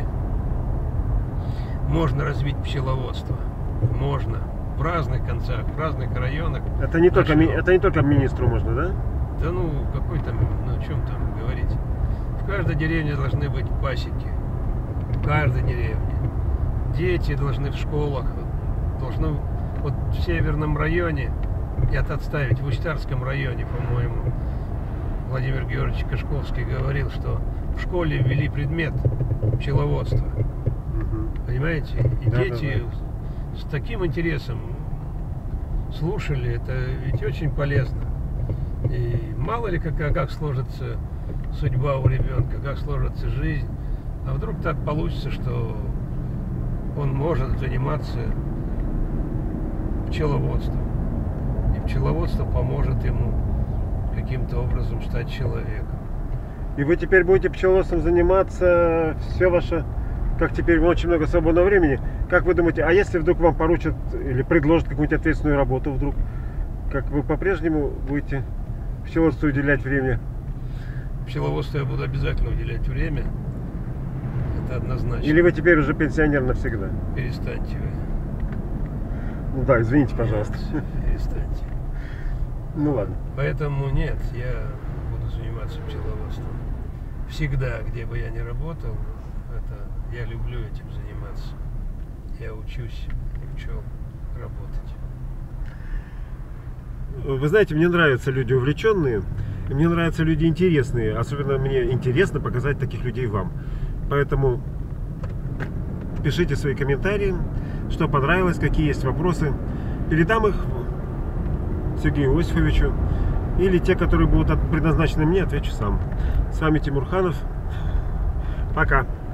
можно развить пчеловодство. Можно. В разных концах, в разных районах.
Это не, только,
нашего...
это не только министру можно, да?
Да ну, какой там, ну о чем там говорить. В каждой деревне должны быть пасеки. В каждой деревне. Дети должны в школах, должны вот в Северном районе, и отставить, в Устярском районе, по-моему, Владимир Георгиевич Кашковский говорил, что в школе ввели предмет пчеловодства. Угу. Понимаете? И да, дети... Да, да. С таким интересом слушали, это ведь очень полезно. И мало ли как, как сложится судьба у ребенка, как сложится жизнь. А вдруг так получится, что он может заниматься пчеловодством. И пчеловодство поможет ему каким-то образом стать человеком.
И вы теперь будете пчеловодством заниматься все ваше... Как теперь очень много свободного времени, как вы думаете, а если вдруг вам поручат или предложат какую-нибудь ответственную работу вдруг, как вы по-прежнему будете пчеловодству уделять время?
Пчеловодству я буду обязательно уделять время, это однозначно.
Или вы теперь уже пенсионер навсегда?
Перестаньте вы.
Ну да, извините, пожалуйста.
Нет, перестаньте.
Ну ладно.
Поэтому нет, я буду заниматься пчеловодством. Всегда, где бы я ни работал, это... Я люблю этим заниматься. Я учусь у пчел работать.
Вы знаете, мне нравятся люди увлеченные, и мне нравятся люди интересные. Особенно мне интересно показать таких людей вам. Поэтому пишите свои комментарии, что понравилось, какие есть вопросы. Передам их Сергею Осиповичу. Или те, которые будут предназначены мне, отвечу сам. С вами Тимур Ханов. Пока.